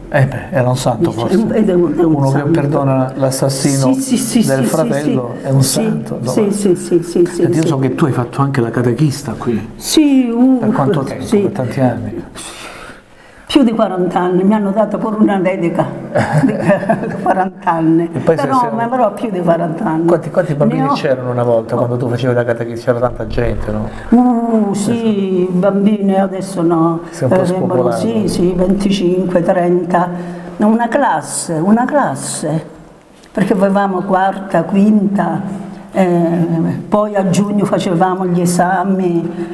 Era un santo forse. È un Uno santo. che perdona l'assassino del fratello è un santo. Sì. Io so che tu hai fatto anche la catechista qui. Sì, per quanto tempo? Sì. Per tanti anni? Più di 40 anni, mi hanno dato pure una dedica di 40 anni, però più di 40 anni. Quanti bambini c'erano una volta quando tu facevi la catechista? C'era tanta gente, no? Sì, bambini adesso no, sei un po' spopolato. sì, 25, 30, una classe, perché avevamo quarta, quinta, poi a giugno facevamo gli esami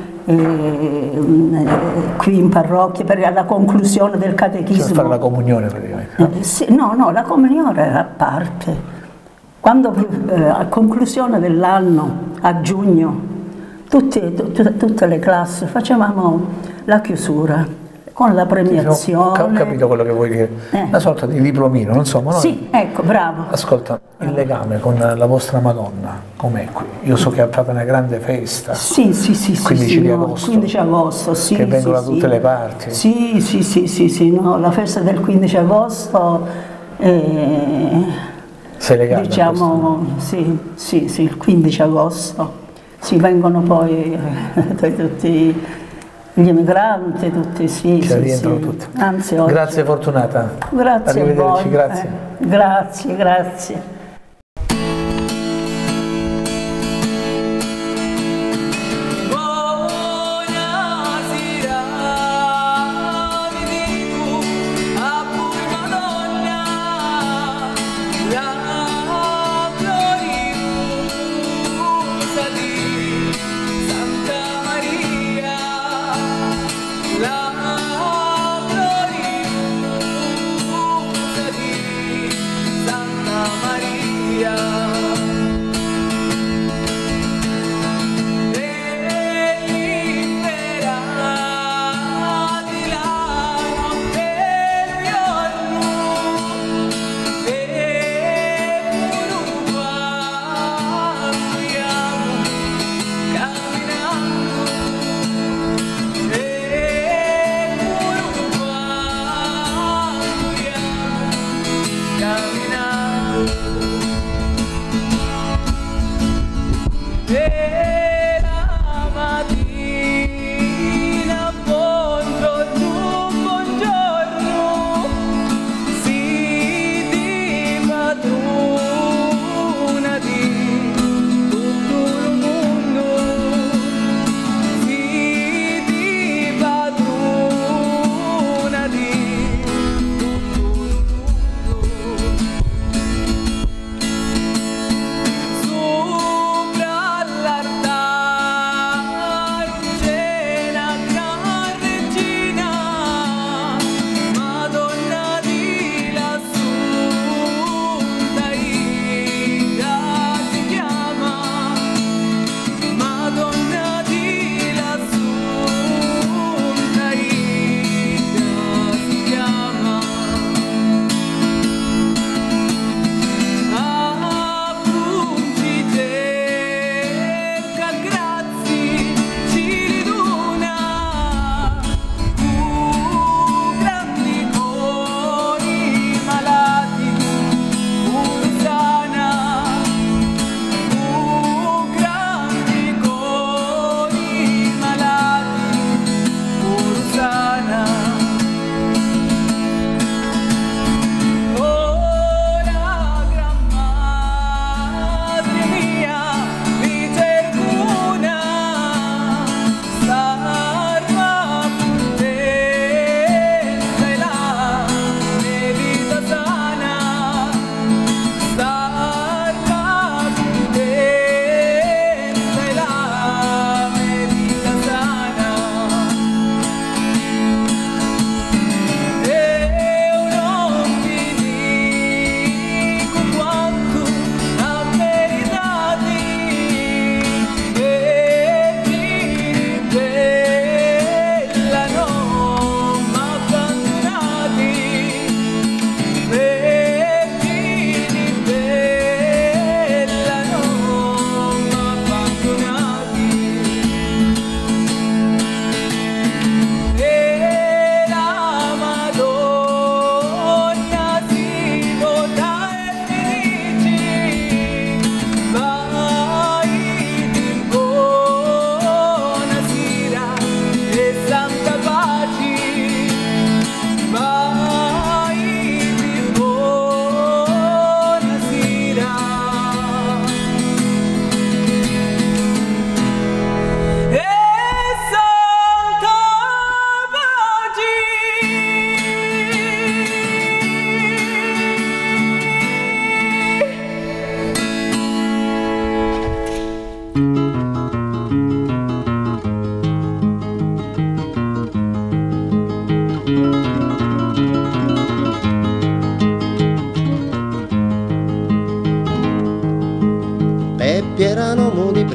qui in parrocchia per la conclusione del catechismo. Cioè fare la comunione praticamente. Sì, no, la comunione era a parte. Quando a conclusione dell'anno, a giugno, tutte le classi facevamo la chiusura con la premiazione. Ho capito quello che vuoi dire. Una sorta di diplomino, insomma. No? Sì, ecco, bravo. Ascolta, il legame con la vostra Madonna, com'è qui? Io so che fate una grande festa. Sì. 15 di agosto. 15 agosto, sì. Che vengono da tutte le parti. Sì, no, la festa del 15 agosto sei legata diciamo, sì, il 15 agosto. Si vengono poi tutti gli emigranti, tutti, sì. Tutti. Anzi, oggi. Grazie Fortunata. Grazie a voi. Grazie. Grazie. Santa Maria.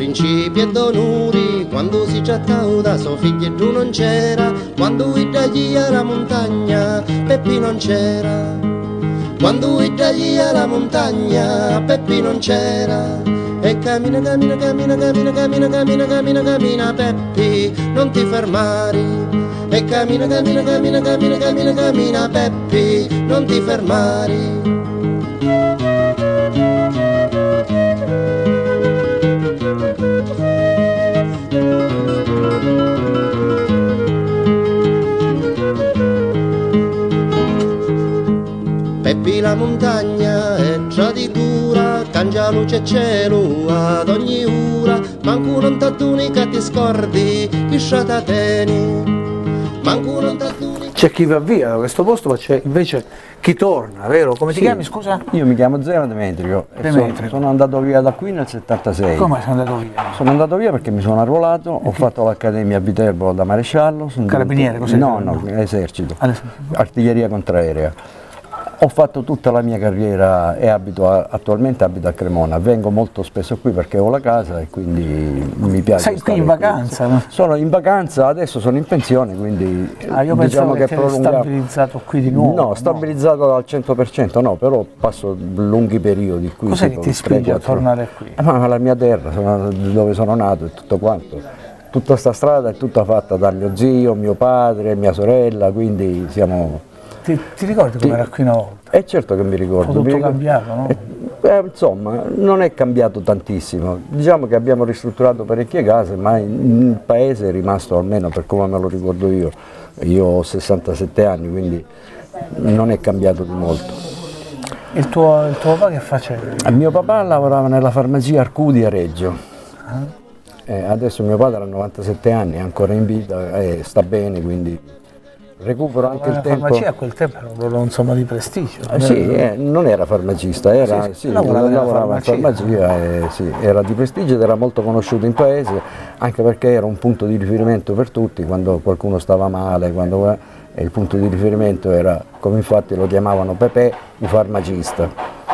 principi e d'onori, quando si trattava da suo figlio e tu non c'era, quando idagli alla montagna, Peppi non c'era. Quando idagli alla montagna, Peppi non c'era. E cammina, cammina, cammina, cammina, cammina, cammina, cammina, cammina, Peppi, non ti fermare. E cammina, cammina, cammina, cammina, cammina, cammina, Peppi, non ti fermare. Peppi la montagna è già di cura, cangia luce e cielo ad ogni ora, manco non t'attuni che ti scordi, chi sciata teni, manco non t'attuni. C'è chi va via da questo posto, ma c'è invece chi torna, vero? Come ti chiami, scusa? Io mi chiamo Zeno Demetrio e sono andato via da qui nel 76. Come sei andato via? Sono andato via perché mi sono arruolato, ho fatto l'accademia a Viterbo da maresciallo. Carabiniere, cos'è? No, esercito, artiglieria contraerea. Ho fatto tutta la mia carriera e attualmente abito a Cremona, vengo molto spesso qui perché ho la casa e quindi mi piace. Sei qui in vacanza? Qui. Sono in vacanza, adesso sono in pensione, quindi io diciamo che è stabilizzato qui di nuovo. No, stabilizzato al 100% no, però passo lunghi periodi qui. Cos'è che ti spinge a tornare qui? Ma la mia terra, dove sono nato e tutto quanto. Tutta sta strada è tutta fatta da mio zio, mio padre, mia sorella, quindi siamo... Ti ricordi come era qui una volta? Certo che mi ricordo. Tutto cambiato, no? Insomma, non è cambiato tantissimo. Diciamo che abbiamo ristrutturato parecchie case, ma il paese è rimasto, almeno per come me lo ricordo io. Io ho 67 anni, quindi non è cambiato di molto. Il tuo papà che faceva? Mio papà lavorava nella farmacia Arcudi a Reggio. Adesso mio padre ha 97 anni, è ancora in vita e sta bene, quindi... recupero anche il tempo. La farmacia a quel tempo era un insomma di prestigio. Non era farmacista, lavorava in farmacia, era di prestigio ed era molto conosciuto in paese, anche perché era un punto di riferimento per tutti quando qualcuno stava male, il punto di riferimento era, come infatti lo chiamavano Pepe, il farmacista.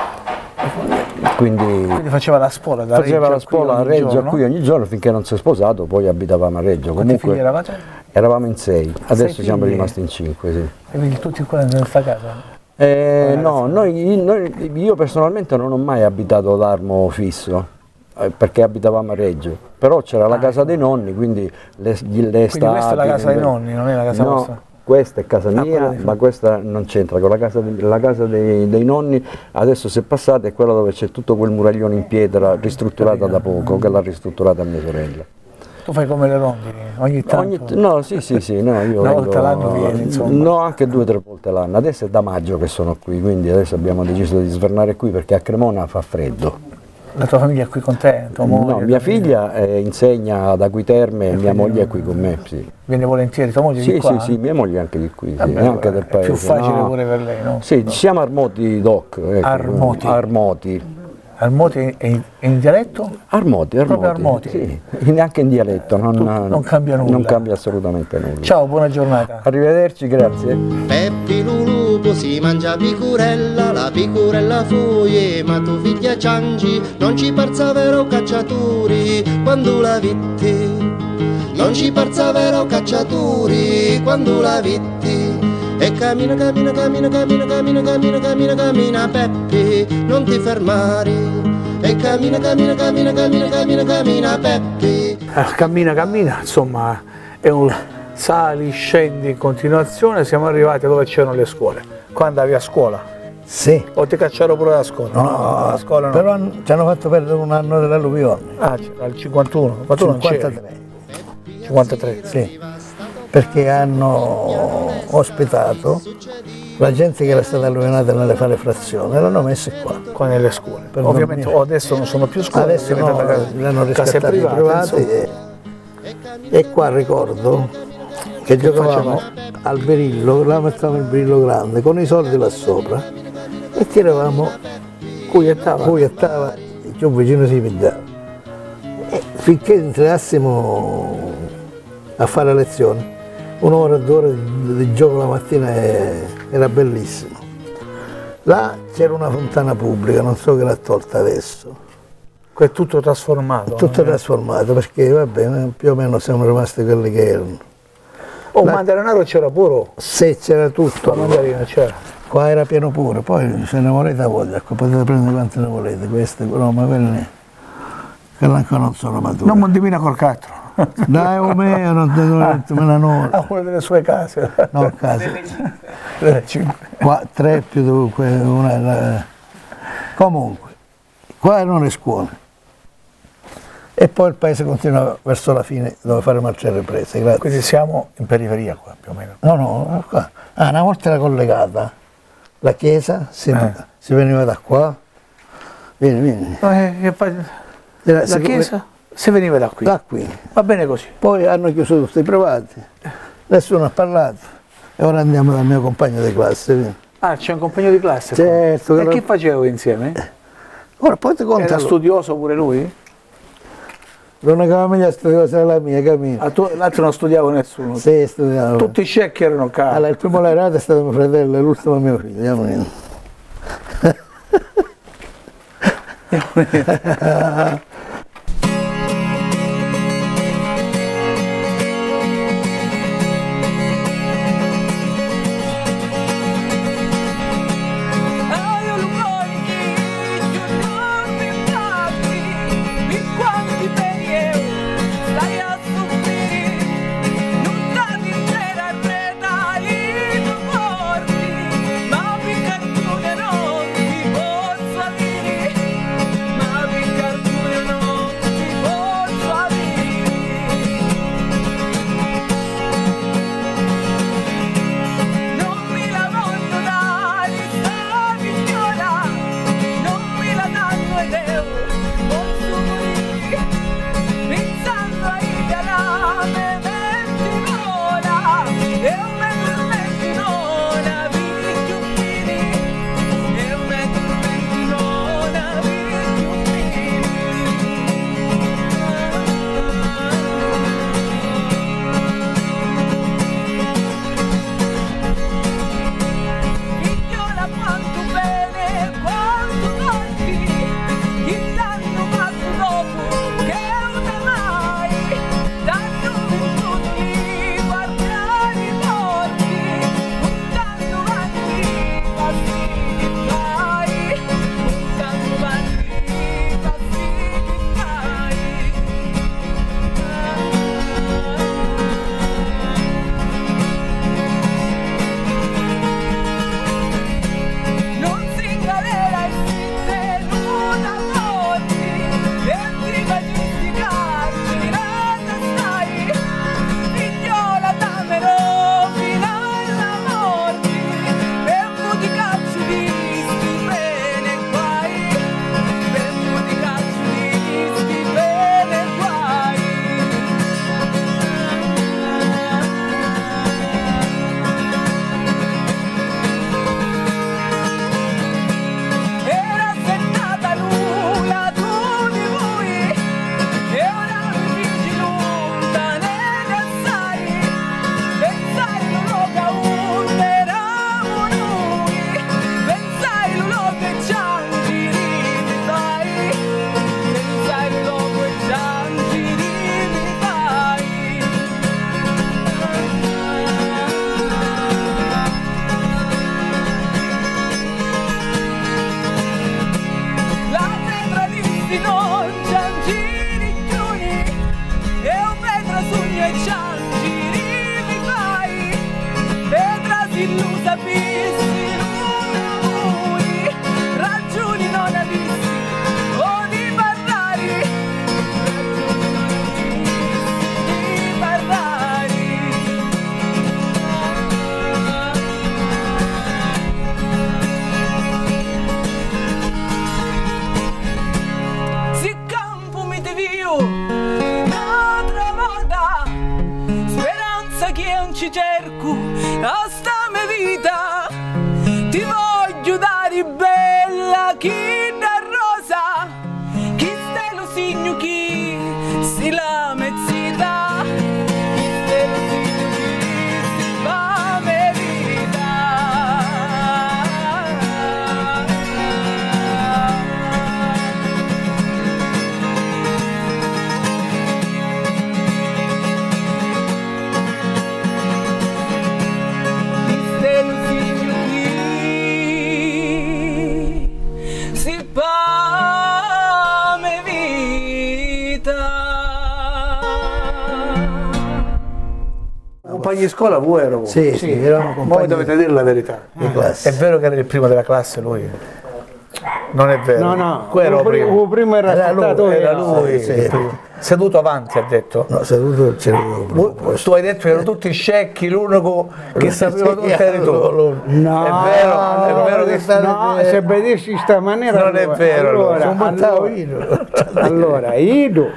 Quindi faceva la scuola a Reggio qui ogni giorno finché non si è sposato, poi abitavamo a Reggio. Quanti figli eravate? Eravamo in 6, adesso siamo rimasti in 5. Sì. E quindi tutti qua in questa casa? No, io personalmente non ho mai abitato ad Armo fisso, perché abitavamo a Reggio, però c'era la casa dei nonni, quindi le quindi questa è la casa dei nonni, non è la casa vostra? Questa è casa mia, ma questa non c'entra con la casa dei nonni. Adesso se passate è quella dove c'è tutto quel muraglione in pietra ristrutturata da poco, che l'ha ristrutturata mia sorella. Tu fai come le rondini, ogni tanto? No, sì, no, io una volta l'anno vieni, insomma? No, anche 2 o 3 volte l'anno. Adesso è da maggio che sono qui, quindi adesso abbiamo deciso di svernare qui perché a Cremona fa freddo. La tua famiglia è qui con te? Tua moglie, no, mia figlia insegna ad Acquiterme e mia moglie è qui con me. Sì. Viene volentieri, tua moglie di qua? Sì, mia moglie è anche di qui, sì, anche del paese. È più facile pure per lei, no? Sì, ci siamo Armoti Doc. Ecco, Armoti. Armoti è in dialetto? Armoti. Proprio Armoti? Sì, anche in dialetto, non cambia nulla. Non cambia assolutamente nulla. Ciao, buona giornata. Arrivederci, grazie. Peppi Lulupo si mangia picurella, la picurella fuie, ma tu figlia ciangi, non ci parza vero cacciaturi quando la vitti. Non ci parza vero cacciaturi quando la vitti. E cammina, cammina, cammina, cammina, cammina, cammina, cammina, cammina, Peppi, non ti fermare. E cammina, cammina, cammina, cammina, cammina, cammina, Peppi. Cammina, insomma, è un sali, scendi in continuazione, siamo arrivati dove c'erano le scuole. Qua andavi a scuola? Sì. O ti cacciarono pure da scuola? No, la scuola no. Però ci hanno fatto perdere un anno dell'alluvione. Al 51, ma tu 53. 53? Sì. Perché hanno ospitato la gente che era stata alluvionata nelle fare frazioni, l'hanno messe qua nelle scuole. Ovviamente adesso non sono più scuole, adesso no, le hanno riscattati privati e qua ricordo che giocavamo al berillo, là mettevamo il berillo grande con i soldi là sopra e tiravamo, cuiettava e più vicino si pigliava. E finché entrassimo a fare lezioni, 1 ora e 2 ore di gioco la mattina era bellissimo. Là c'era una fontana pubblica, non so che l'ha tolta adesso. è tutto trasformato. Tutto trasformato, perché vabbè, più o meno siamo rimasti quelli che erano. Oh, mandarinaro c'era pure? Sì, c'era tutto. La mandarina c'era. Qua era pieno pure, poi se ne volete a voglia, potete prendere quante ne volete, queste, però ma quelle ancora non sono mature. Non mondimina col castro. Dai, o me la non. A una delle sue case. No, case. Delle 5. Qua, 3 più 2, comunque, qua erano le scuole. E poi il paese continua verso la fine, dove fare marce riprese. Grazie. Quindi siamo in periferia qua, più o meno. No, qua. Una volta era collegata la chiesa, si veniva da qua. Vieni. La chiesa si veniva da qui. Da qui. Va bene così. Poi hanno chiuso tutti i privati, nessuno ha parlato e ora andiamo dal mio compagno di classe. Vieni. Ah, c'è un compagno di classe? Certo. E che facevo insieme? Ora poi ti conto. Era studioso pure lui? L'unica famiglia studiosa era la mia, cammino. L'altro non studiava nessuno? Sì, studiavo. Tutti i ciechi erano cari. Allora, il primo laureato è stato mio fratello e l'ultimo mio figlio. ci cerco a sta mia vita, ti voglio dare bella chi da rosa, chi ste lo signo chi si la mezzita, chi ste lo signo chi si fa me vita. compagni di scuola voi ero? Sì, eravamo compagni. Voi dovete dire la verità. Di classe. È vero che era il primo della classe lui? Non è vero. No, quello il primo era lui. Era lui. Sì. il primo. Seduto avanti ha detto. No, seduto c'era. Tu hai detto che erano tutti scecchi, l'unico che sapeva tutto eri tu. No, è vero che no, se vedessi in sta maniera non è vero. Allora io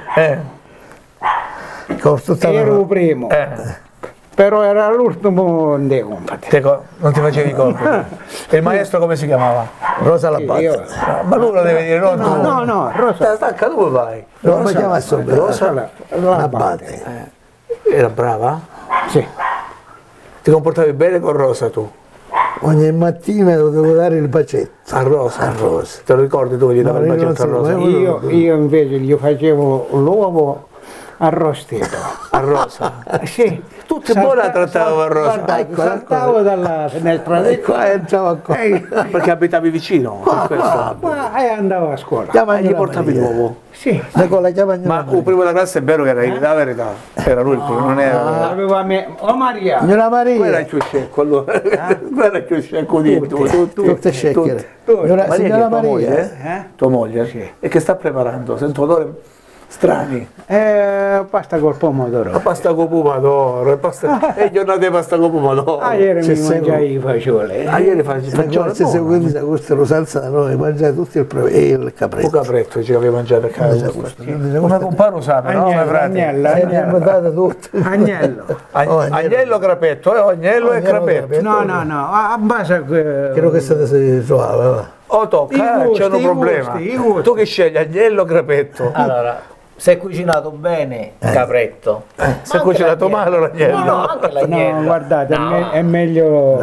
ero il primo. Però era l'ultimo dei compiti. Non ti facevi i compiti. E il maestro come si chiamava? Rosa Labate. Ma lui lo deve dire, non tu. No, Rosa. Stacca, dove vai? Non mi chiama subito. Rosa Labate. Era brava? Sì. Ti comportavi bene con Rosa tu? Ogni mattina dovevo dare il bacetto. A Rosa? A Rosa. Te lo ricordi tu che gli davi il bacetto a Rosa? Io invece gli facevo l'uovo arrostito. A Rosa? Sì. Tutti buoni la trattavo a Rosa. Guarda, saltavo dalla finestra di qua e entravo qua. Perché abitavi vicino? E andavo a scuola. E gli portavi l'uovo? Sì. Ma il primo della classe è vero che era la verità. Era lui il primo, non era. Aveva Maria. Signora Maria. Quello era il più scecco allora. Quello era il più scecco di tutte scecchiere. Signora Maria. Tua moglie? Sì. E che sta preparando? Sento odore strani. Pasta col pomodoro. Pasta col pomodoro. E giornate di pasta col pomodoro. Ieri mi mangiai i fagioli. Ieri fagioli. Se seguite questa rosalza da noi, mangiate tutti il capretto. Il capretto dice che avevi mangiato a casa. Come compare sape, no? Agnello crapetto, agnello e crapetto. No, a base credo che si trovava. Tocca, c'è un problema. Tu che scegli agnello o crapetto? Allora, se è cucinato bene, capretto. Se è cucinato male l'agnello. No, anche l'agnello. No, guardate, è meglio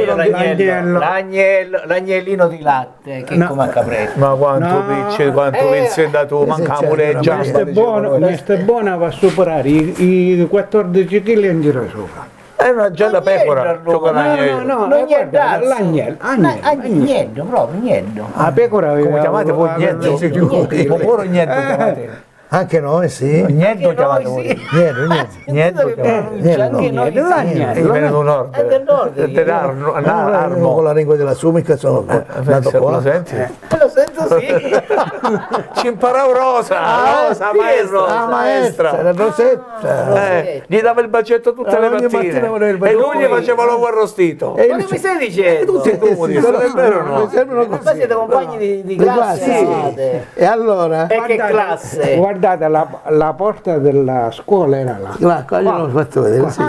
l'agnellino di latte che come a capretto. Ma quanto picci, quanto pizzi da tu, manca la muleggia. Questo è buono, va a superare i 14 kg in giro sopra. È una gialla pecora. No, l'agnello. Agnello, proprio agnello. La pecora aveva. Come chiamate voi agnello? Pure agnello chiamate. Anche noi sì. Niente chiamate voi. Niente chiamate. Viene da nord. Armo. Con la lingua della sumica sono nato qua. Lo senti? Lo sento sì. Ci imparavo Rosa, maestra. La Rosetta. Gli dava il bacetto tutte le mattine. E lui gli faceva l'uovo arrostito. Ma che mi stai dicendo? Tutti tumuli, non è vero o no? Ma siete compagni di classe? E allora? E che classe? Guardate, la porta della scuola era là. Qua gliel'ho fatto vedere, sì.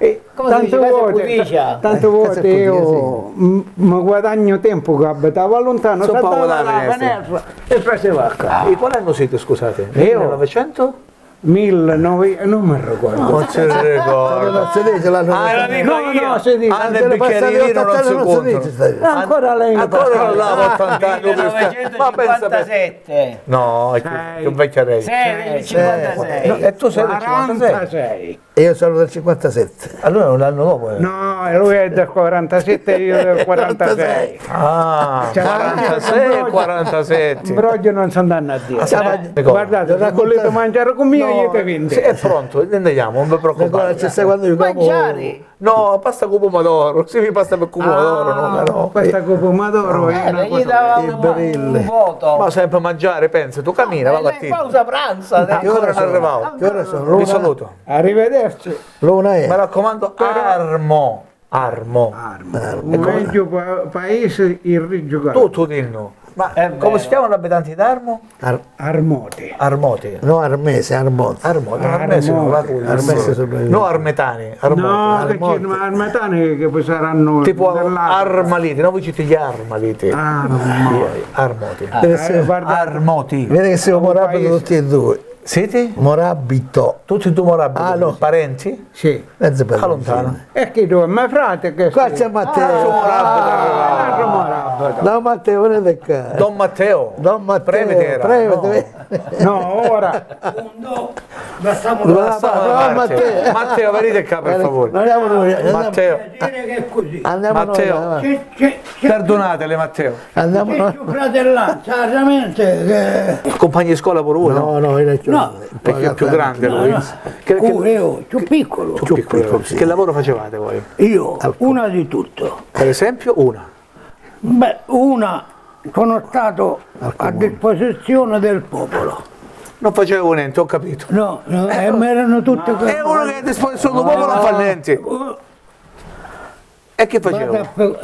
Tante volte io mi guadagno tempo che abitavo lontano, saltavo la finestra e facevo a casa. E quale anno siete, scusate? 1900? 1900, non mi ricordo. Non se ne ricordo. Non si dice l'anno. No, si dice. Anni bicchieri di vino non si contano. Ancora lei. Ancora non lavo 80 anni. 1957. No, è più vecchia lei. 56. E tu sei del 56? E io sono del 57. Allora è un anno dopo. No, lui è del 47 e io del 46. Ah, 46 e 47. Però io non sono andato a dire. Guardate, se volete mangiare con me, io ti vendo. È pronto, andiamo, non vi preoccupate. Mangiare? No, pasta con pomodoro. Sì, pasta per pomodoro, no. Pasta con pomodoro. Gli dava un voto. Ma sempre mangiare, pensa, tu cammina, va a partire. Pausa pranzo. Ancora non arrivavo. Che ora sono? Vi saluto. Arrivederci. L'una è. Mi raccomando, Armo. Meglio paese il Reggio Calabria. Tu dinno. Ma come si chiamano gli abitanti d'Armo? Armoti. No, Armese, Armoti. Armese no, Armetani. No, perché Armetani che poi saranno tipo Armaliti, no, voi siete gli Armaliti. Armoti. Armoti. Vede che siamo morabiti tutti e due. Siete? Morabito. Tutti e due morabiti? Ah, no. Parenti? Sì. A lontano. E che due? Ma frate che qua c'è Matteo. Don Matteo, venite qua. Don Matteo. Don Matteo. Prevete. No, ora. Matteo, venite qua per favore. Andiamo noi. Matteo. Andiamo Matteo. noi. Perdonatele Matteo. Andiamo noi. Fratellanza, veramente. Compagni di scuola pure voi? No, io No. Perché è più grande lui. Io, più piccolo. Più piccolo, sì. Che lavoro facevate voi? Io, una di tutto. Per esempio una. Beh, una sono stato a disposizione del popolo. Non facevo niente, ho capito. No, ma erano tutte cose. È uno che è a disposizione del popolo non fa niente. E che facevo?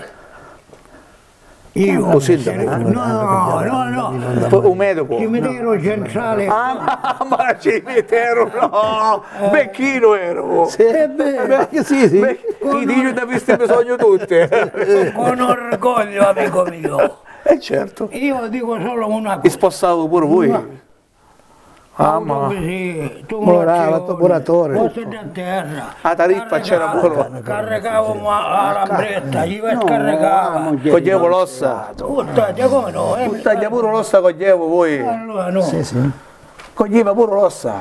Io? Un sindaco? No. Un medico? Cimitero centrale. Ah, ma cimitero no! Becchino ero! Sì. I dici da visti bisogno tutte! Con orgoglio, amico mio. Certo. Io dico solo una cosa. Vi spostavo pure voi? Ma brava, toporatore. Posso a terra. A tariffa c'era pure. Carregavo la lambretta, gli carregava. Coglievo l'ossa. Buttaglia come no? Buttaglia pure l'ossa coglievo voi. Allora no. Sì. Coglieva pure l'ossa.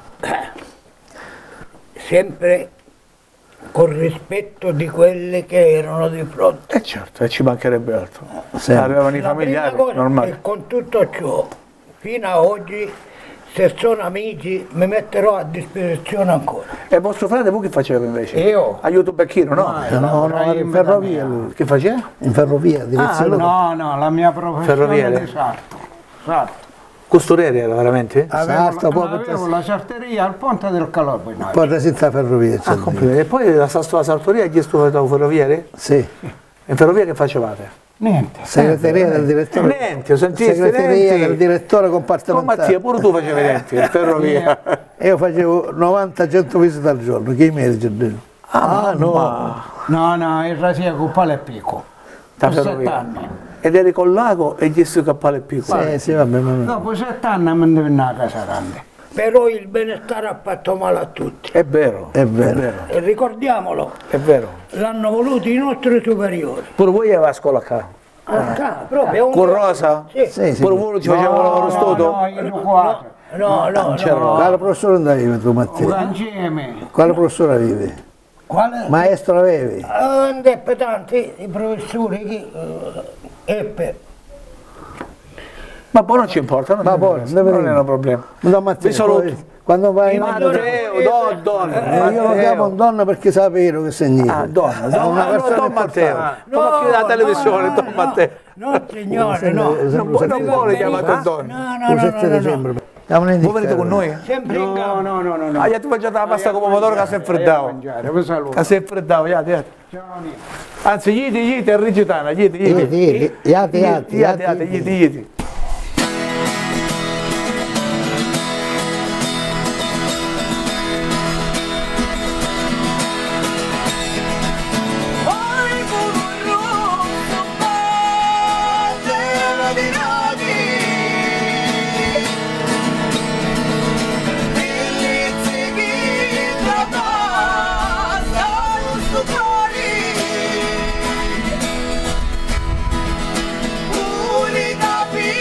Sempre con rispetto di quelle che erano di fronte. Certo, e ci mancherebbe altro. Avevano i familiari, normali. E con tutto ciò, fino a oggi, se sono amici, mi metterò a disposizione ancora. E vostro frate voi che faceva invece? Io? Aiuto Becchino, no? No, era in ferrovia lui. Che faceva? In ferrovia, direzione. No, la mia professione Ferroviere? di sarto. Costuriere era veramente? Avevo la sarteria al ponte del Calabria. Poi resiste la ferrovia. E poi la sartoria gli studiato ferroviere? Sì. In ferrovia che facevate? Niente. Segreteria del direttore. Niente, sentite? Segreteria del direttore compartimentale. Mattia, pure tu facevi niente, in ferrovia. Io facevo 90-100 visite al giorno, che i medici dicono. No, il rasia con palo e picco. Da Per ferrovia. 7 anni. Ed eri col lago e gli sto cappale e picco. Sì, vabbè. Dopo 7 anni mi devo andare a casa grande. Però il benestare ha fatto male a tutti. È vero. E ricordiamolo. È vero. L'hanno voluto i nostri superiori. Pure voi aveva a scuola qua? Proprio Con Rosa? Sì. Pure voi ci facevano lavoro studio? No. Quale professore andavi tu, Matteo? Insieme. Quale professore avevi? Quale? Maestro avevi? Andeppe tanti i professori che ebbe. Ma poi non ci importa, non è un problema. Vi saluto. Quando vai in Matteo, donna. io lo chiamo donna perché sapevo che significa. Donna, Don Matteo. Ma qui la televisione, Don Matteo. No, signore, no. Non vuole chiamare donna. No. Voi venite con noi? Sempre in campo. No. Tu mangiate la pasta con pomodoro che si è freddato. Che si è freddato, anzi, gli è rigitana, gli. Unica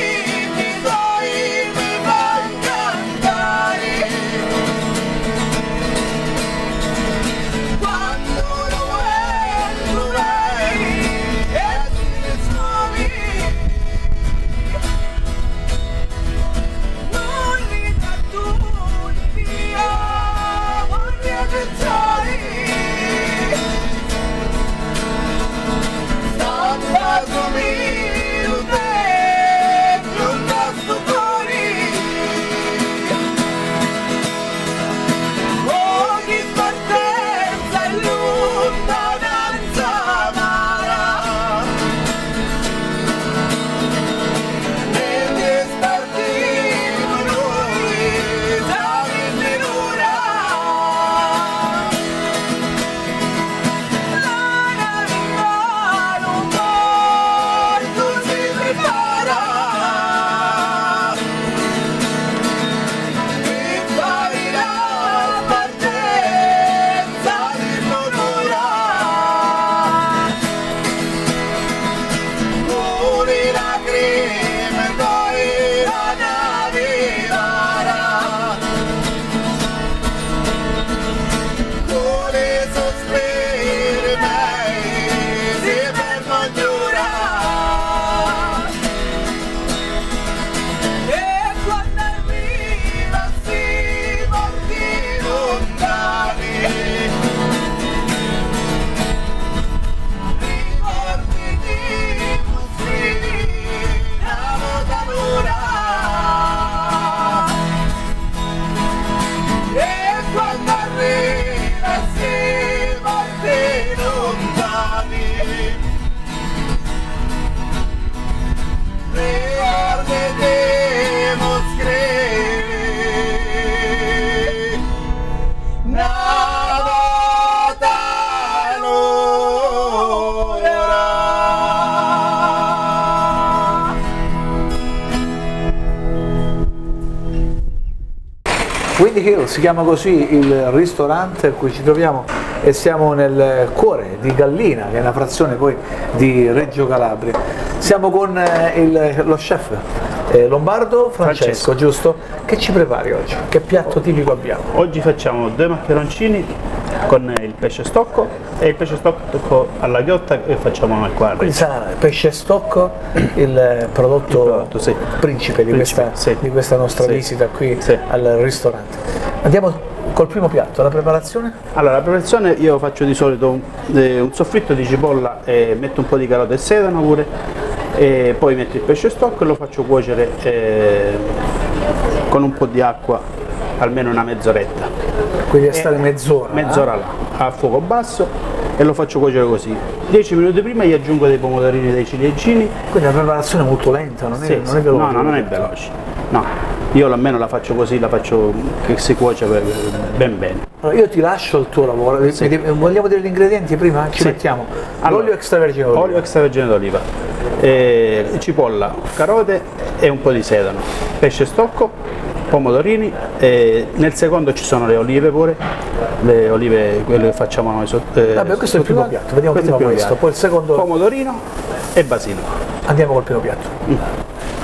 King Hill, si chiama così il ristorante a cui ci troviamo e siamo nel cuore di Gallina, che è una frazione poi di Reggio Calabria. Siamo con lo chef lombardo Francesco, giusto? Che ci prepari oggi? Che piatto tipico abbiamo? Oggi facciamo 2 maccheroncini con il pesce stocco e il pesce stocco alla ghiotta che facciamo al quadro. Quindi sarà pesce stocco il prodotto sì, principe di questa nostra visita qui al ristorante. Andiamo col primo piatto, la preparazione? Allora, la preparazione io faccio di solito un soffritto di cipolla e metto un po' di carote e sedano pure, e poi metto il pesce stocco e lo faccio cuocere con un po' di acqua almeno una mezz'oretta. Quindi a stare mezz'ora? Mezz'ora là, a fuoco basso, e lo faccio cuocere così. 10 minuti prima gli aggiungo dei pomodorini, dei ciliegini. Quindi la preparazione è molto lenta, non è veloce? No, non è veloce. No, io almeno la faccio così, la faccio che si cuoce ben bene. Allora, io ti lascio il tuo lavoro, vogliamo dire gli ingredienti prima? Ci mettiamo l'olio extravergine d'oliva. Olio extravergine d'oliva, cipolla, carote e un po' di sedano, pesce stocco, pomodorini, nel secondo ci sono le olive pure, le olive quelle che facciamo noi. Vabbè, questo è il primo piatto, vediamo prima questo, poi il secondo... Pomodorino e basilico. Andiamo col primo piatto.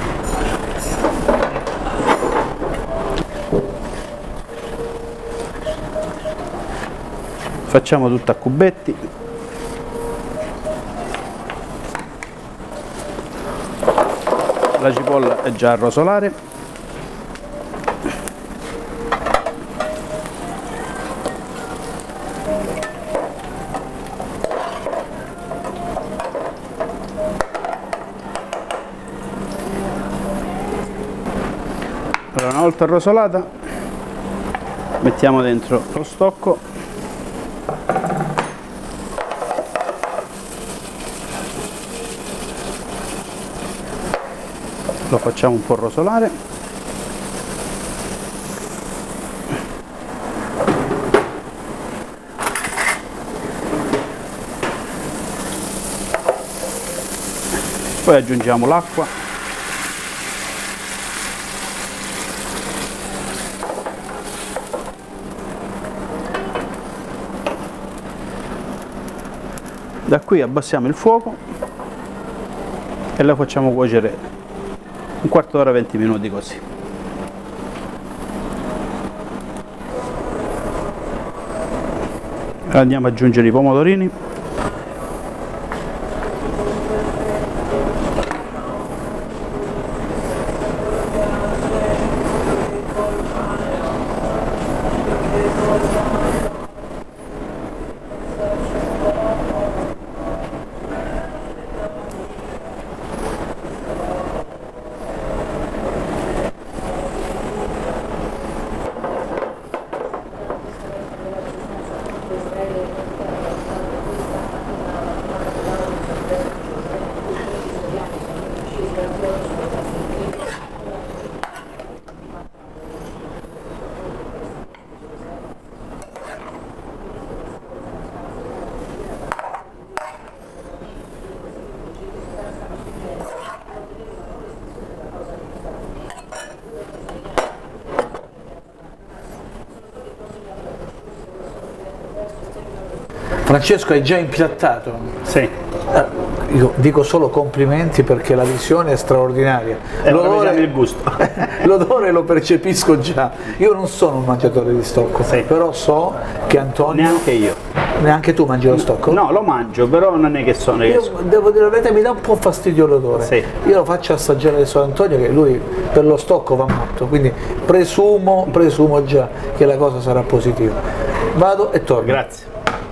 Facciamo tutto a cubetti. La cipolla è già a rosolare. Allora, una volta rosolata mettiamo dentro lo stocco. Lo facciamo un po' rosolare. Poi aggiungiamo l'acqua. Da qui abbassiamo il fuoco e lo facciamo cuocere un quarto d'ora, 20 minuti così. Andiamo ad aggiungere i pomodorini. Francesco, hai già impiattato? Sì. Io dico solo complimenti perché la visione è straordinaria. Il gusto. L'odore lo percepisco già. Io non sono un mangiatore di stocco, però so che Antonio... Neanche io. Neanche tu mangi lo stocco? No, lo mangio, però non è che sono... Io devo dire la verità, mi dà un po' fastidio l'odore. Sì. Io lo faccio assaggiare adesso ad Antonio, che lui per lo stocco va matto, quindi presumo già che la cosa sarà positiva. Vado e torno. Grazie.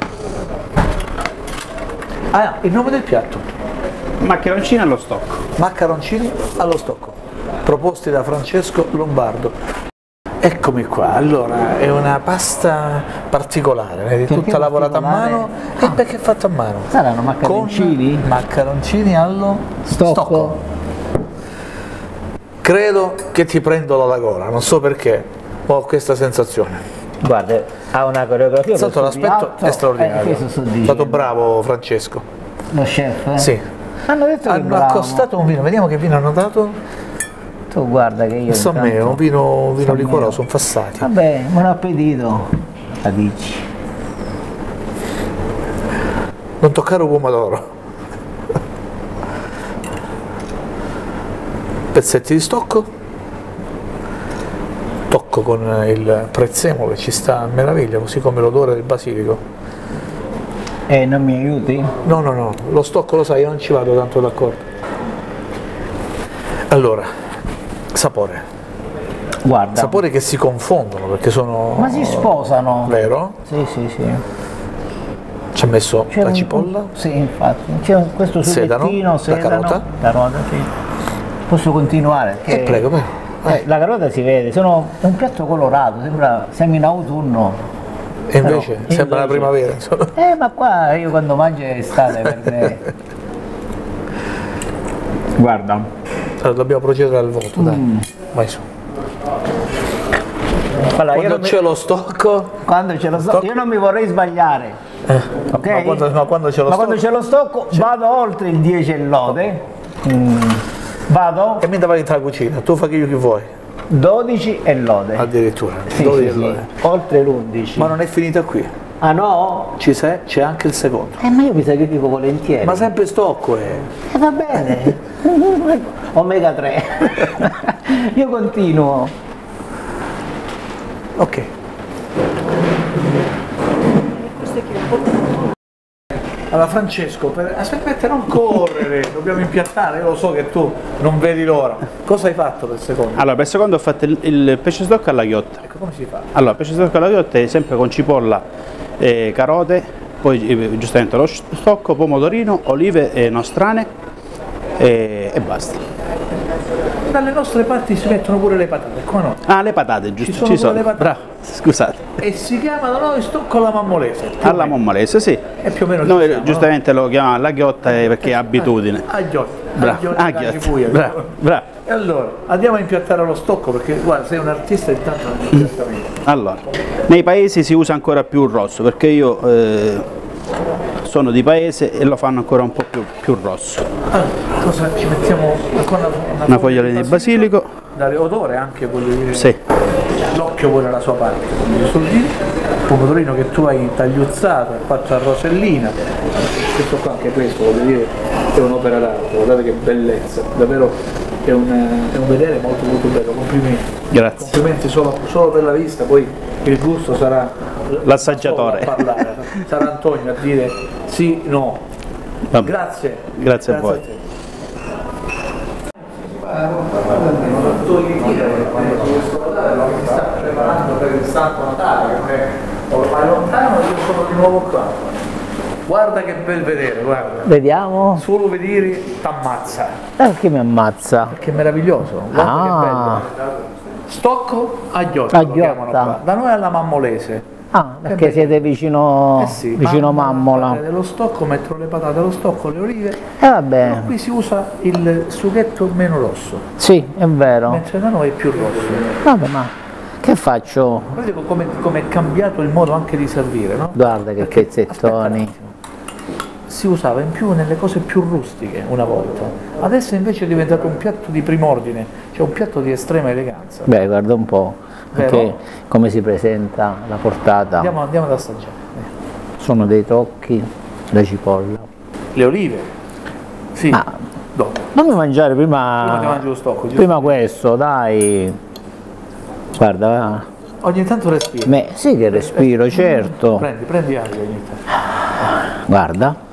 Ah, il nome del piatto? Maccheroncini allo stocco. Maccheroncini allo stocco, proposti da Francesco Lombardo. Eccomi qua, allora è una pasta particolare, vedi, tutta lavorata a mano. E perché è fatta a mano? Saranno maccheroncini? Con maccheroncini allo stocco. Credo che ti prendo la gola, non so perché, ho questa sensazione. Guarda, ha una coreografia. Sotto l'aspetto è straordinario. È stato bravo Francesco. Lo chef? Sì. Hanno detto che hanno accostato un vino, vediamo che vino hanno dato. Tu guarda che io Questo a me è un vino liquoroso, sono fassati. Vabbè, buon appetito. La dici. Non toccare un pomodoro. Pezzetti di stocco. Tocco con il prezzemolo che ci sta a meraviglia, così come l'odore del basilico. Non mi aiuti? No, lo stocco lo sai, io non ci vado tanto d'accordo. Allora, sapore. Guarda. Sapori che si confondono perché sono... Ma si sposano. Vero? Sì. Ci ha messo la cipolla? Sì, infatti. C'è questo succhettino, sedano, la carota, sì. Posso continuare? Prego. La carota si vede, sono un piatto colorato, siamo in autunno. E invece sembra la primavera. Ma qua io quando mangio è estate per me. Guarda. Allora, dobbiamo procedere al voto, dai. Vai su. Allora, quando c'è lo stocco? Quando c'è lo stocco, io non mi vorrei sbagliare. Ok? Ma quando c'è lo stocco vado oltre il 10 e lode. Vado. E mi dava in la cucina, tu fai che io che vuoi. 12 e lode. Addirittura. Sì, 12 e lode. Oltre l'11. Ma non è finita qui. Ah no? C'è anche il secondo. Ma io mi sacrifico volentieri. Ma sempre stocco va bene. Omega 3. Io continuo. Ok. Allora Francesco, aspetta, non correre, dobbiamo impiattare, io lo so che tu non vedi l'ora. Cosa hai fatto per il secondo? Allora, per il secondo ho fatto il pesce stocco alla ghiotta. Ecco, come si fa? Allora, il pesce stocco alla ghiotta è sempre con cipolla, carote, poi giustamente lo stocco, pomodorino, olive nostrane e basta. Dalle nostre parti si mettono pure le patate, come no? Ah, le patate, giusto, ci sono. Le patate. Bravo, scusate. E si chiamano noi stocco alla mammolese. Alla mammolese, sì. E più o meno noi giustamente lo chiamiamo alla ghiotta perché è abitudine. A ghiotta. Bravo. E allora, andiamo a impiattare lo stocco perché guarda, sei un artista intanto impiattamento. Allora, nei paesi si usa ancora più il rosso perché io sono di paese e lo fanno ancora un po' più rosso. Cosa ci mettiamo? Una fogliolina di basilico. Dare odore anche, voglio dire. Sì. L'occhio vuole la sua parte, come sul dire. Il pomodorino che tu hai tagliuzzato, fatto a rosellina. Questo qua, anche questo, voglio dire, è un'opera d'arte, guardate che bellezza, davvero è un vedere molto bello, complimenti. Grazie. Complimenti solo per la vista, poi il gusto sarà l'assaggiatore. A parlare, sarà Antonio a dire sì, no. Grazie. Grazie a voi. Sta preparando per il Santo Natale, che ormai lontano, io sono di nuovo qua. Guarda che bel vedere, guarda. Vediamo. Solo vedere t'ammazza. Perché mi ammazza? Perché è meraviglioso. Guarda che bello. Stocco a ghiotta. A ghiotta. Da noi alla mammolese. Ah, perché siete vicino, vicino Mammola. Dello stocco mettono le patate allo stocco, le olive. Vabbè. Però qui si usa il sughetto meno rosso. Sì, è vero. Mentre da noi è più rosso. Vabbè, ma che faccio? Guarda come è cambiato il modo anche di servire, no? Guarda che pezzettoni. Si usava in più nelle cose più rustiche una volta, adesso invece è diventato un piatto di prim'ordine, cioè un piatto di estrema eleganza. Beh, guarda un po', anche come si presenta la portata. Andiamo ad assaggiare. Sono dei tocchi, la cipolla. Le olive? Sì. Ma dopo. Non mi mangiare prima. Prima ti mangi lo stocco. Prima questo, dai. Guarda, va. Ogni tanto respiri. Sì che respiro, certo. Prendi aria ogni tanto. Guarda.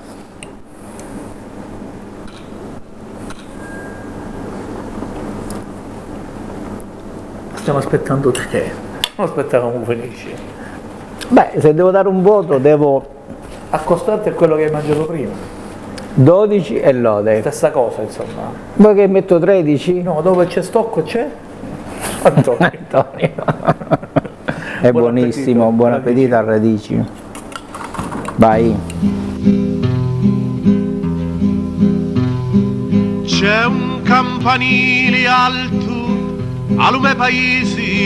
Stiamo aspettando te. Non aspettavamo finisci. Beh, se devo dare un voto devo accostarti a quello che hai mangiato prima. 12 e lode. Stessa cosa, insomma. Vuoi che metto 13? No, dove c'è stocco c'è Antonio. È buonissimo, buon appetito a radici. Vai. C'è un campanile alto a lume paesi,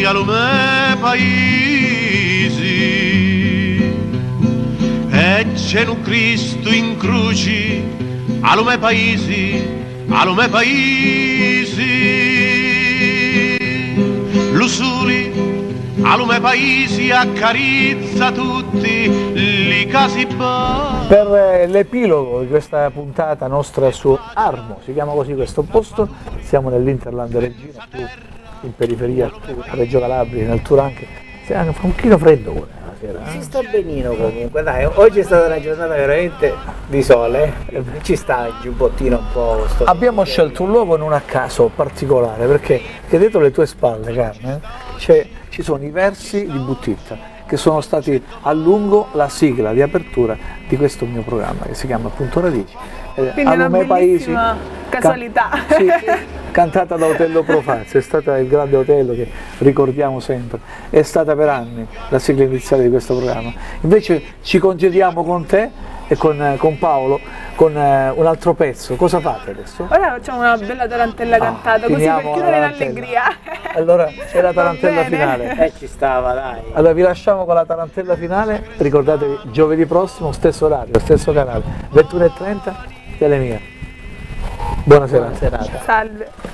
e c'è un Cristo in croce a lume paesi, Lusuli, a lume paesi accarizza tutti li casi ba. Per l'epilogo di questa puntata nostra su Armo, si chiama così questo posto, siamo nell'Interland Reggino, più in periferia a Reggio Calabria, nel Turanche, fa un pochino freddo pure la sera. Si sta benino comunque, dai, oggi è stata una giornata veramente di sole, ci sta il giubbottino un po'. Abbiamo scelto un luogo non a caso particolare, perché dietro le tue spalle, Carmen, ci sono i versi di Buttitta, che sono stati a lungo la sigla di apertura di questo mio programma, che si chiama appunto Radici. Quindi una bellissima casualità. Sì, cantata da Otello Profazio, è stata il grande Otello che ricordiamo sempre, è stata per anni la sigla iniziale di questo programma. Invece ci congediamo con te e con Paolo con un altro pezzo. Cosa fate adesso? Ora facciamo una bella tarantella cantata, così per chiudere in allegria. Allora è la tarantella finale. Ci stava, dai. Allora vi lasciamo con la tarantella finale, ricordatevi giovedì prossimo, stesso orario, stesso canale, 21:30, Telemia. Buona serata. Salve.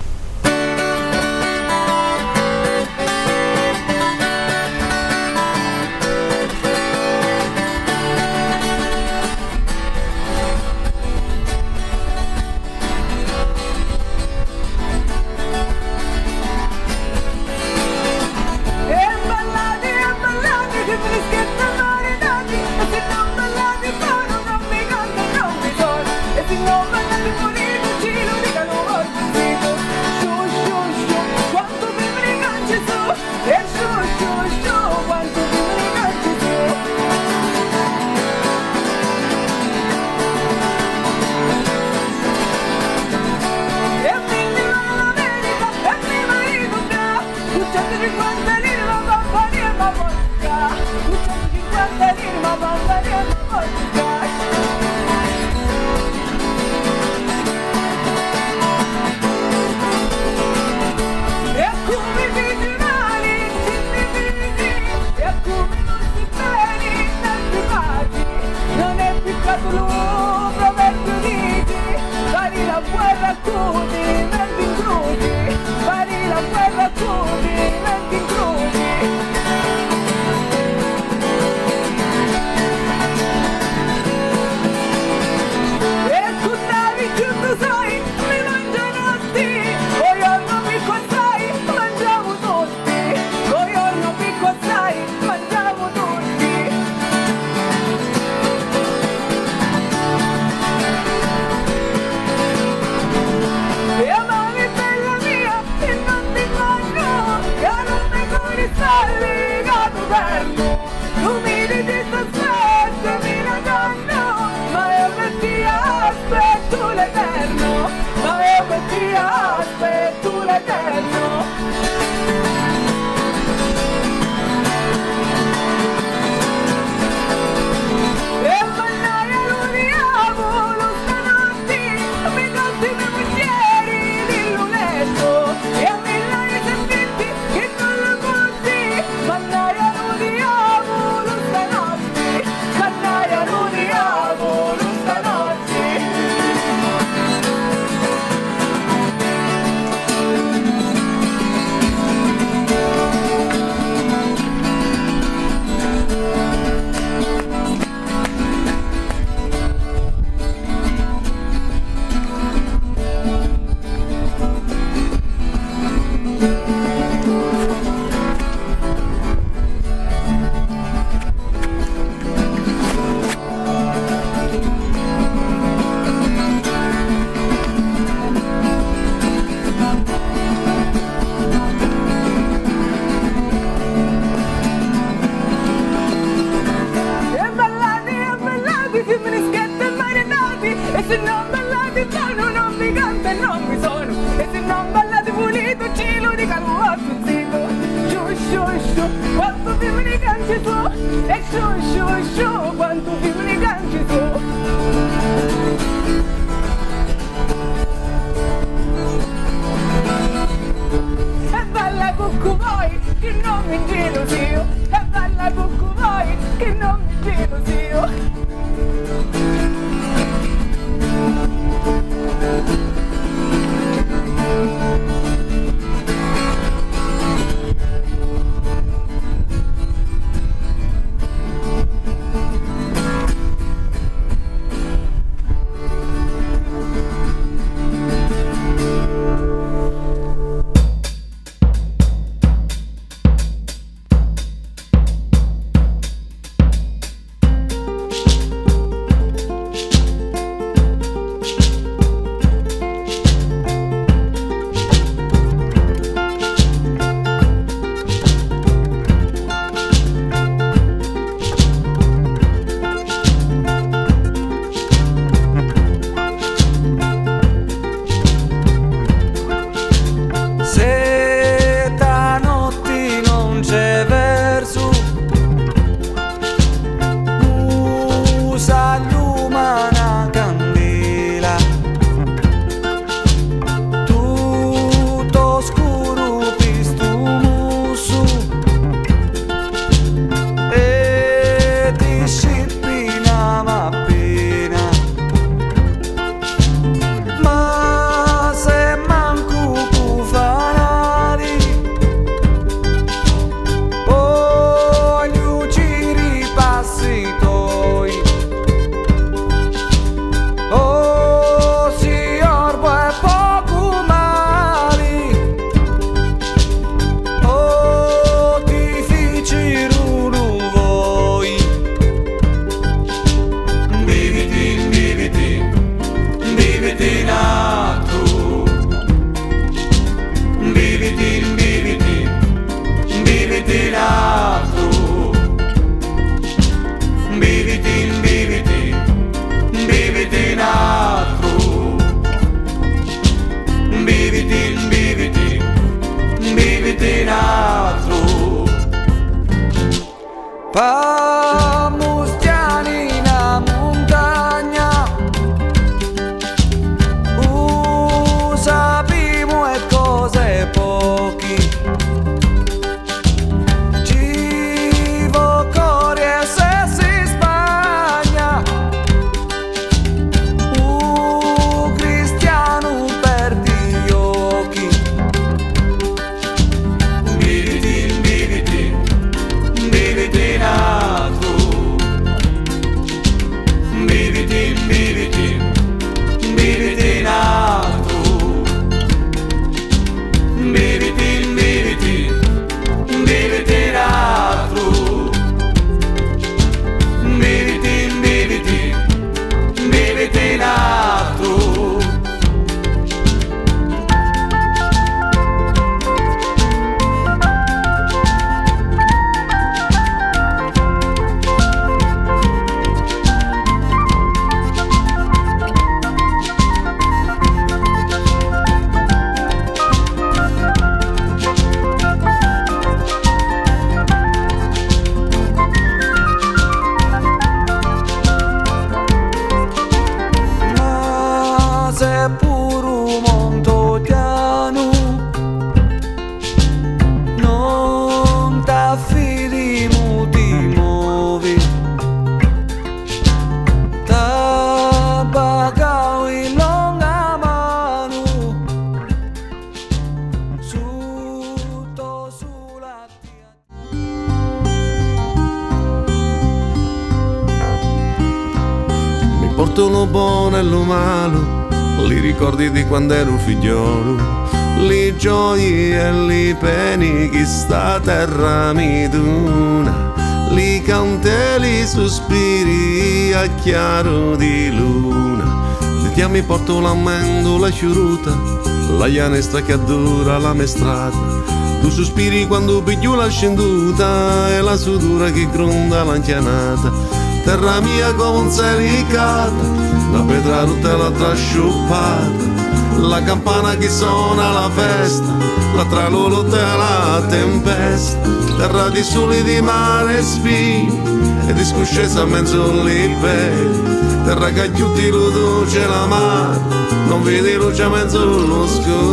porto lo buono e lo malo, li ricordi di quando ero figliolo, li gioie e li peni che sta terra mi dona, li cante e li sospiri a chiaro di luna. Ti mi porto l'ammendo, la sciuruta, la ianestra che addura la mestrata, tu sospiri quando piglio la scenduta e la sudura che gronda l'anzianata. Terra mia come sericata, la pietra tutta la trasciuppata, la campana che suona la festa, la tralolotta e la tempesta. Terra di soli di mare e spini e di scoscesa a mezzo liberi, terra che chiuti lo dolce la mare, non vedi luce a mezzo lo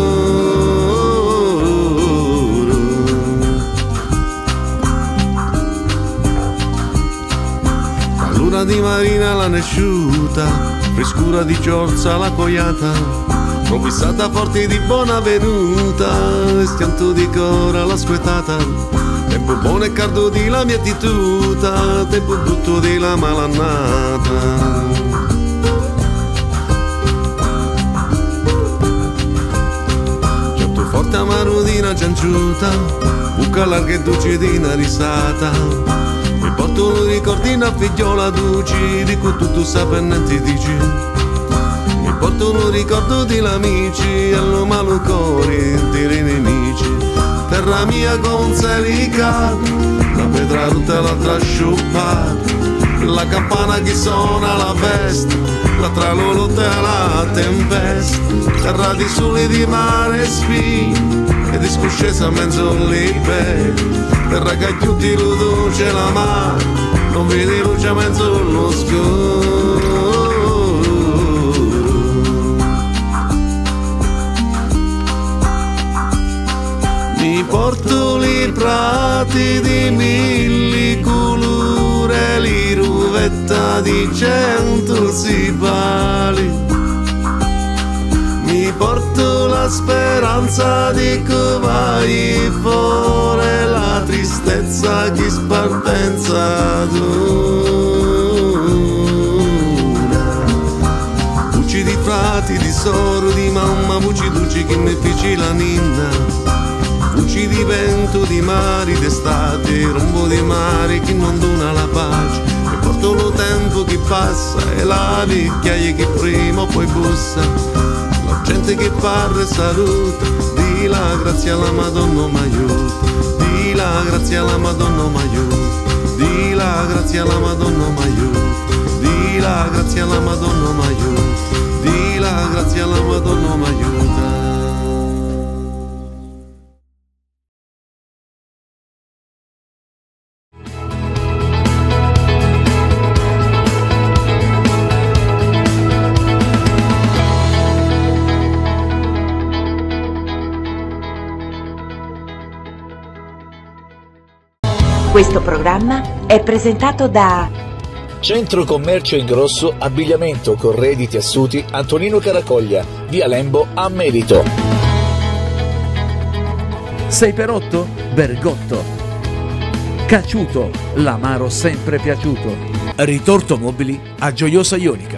scuro. La luna di marina la nesciuta, frescura di giorza la coiata, provvisata forte di buona venuta, schianto di cora la squetata. Tempo buono e caldo di la mia tituta, tempo brutto di la malannata. Giotto forte amarudina gianciuta, buca larga e dolce di una risata. Mi porto un ricordino a figliola duci, di cui tutto sapennenti dici. Mi porto un ricordo di l'amici, allo malo cuore dei nemici. Terra mia con sericata, la pietra tutta la trasciuppata, la campana che suona la festa, la tralolotta e la tempesta. Terra di soli di mare e spini e di scoscesa a mezzo liberi, terra che chiuti lo dolce la mare, non vedi luce a mezzo lo scuro. Mi porto li prati di mille colore, li ruvetta di 100 sipali. Mi porto la speranza di che vai fuori, la tristezza che spartenza d'una. Buci di frati, di soro, di mamma, buci dolci che mi feci la ninna. Luci di vento, di mari d'estate, rombo di mare che non dona la pace. E porto lo tempo che passa e la vecchiaia che prima o poi bussa. La gente che parla e saluta, di la grazia alla Madonna m'aiuta, di la grazia alla Madonna m'aiuta, di la grazia alla Madonna m'aiuta, di la grazia alla Madonna m'aiuta, di la grazia alla Madonna m'aiuta. Questo programma è presentato da Centro Commercio Ingrosso Abbigliamento Corredi Tessuti Antonino Caracoglia, via Lembo a Merito. 6x8 Bergotto. Caciuto, l'amaro sempre piaciuto. Ritorto mobili a Gioiosa Ionica.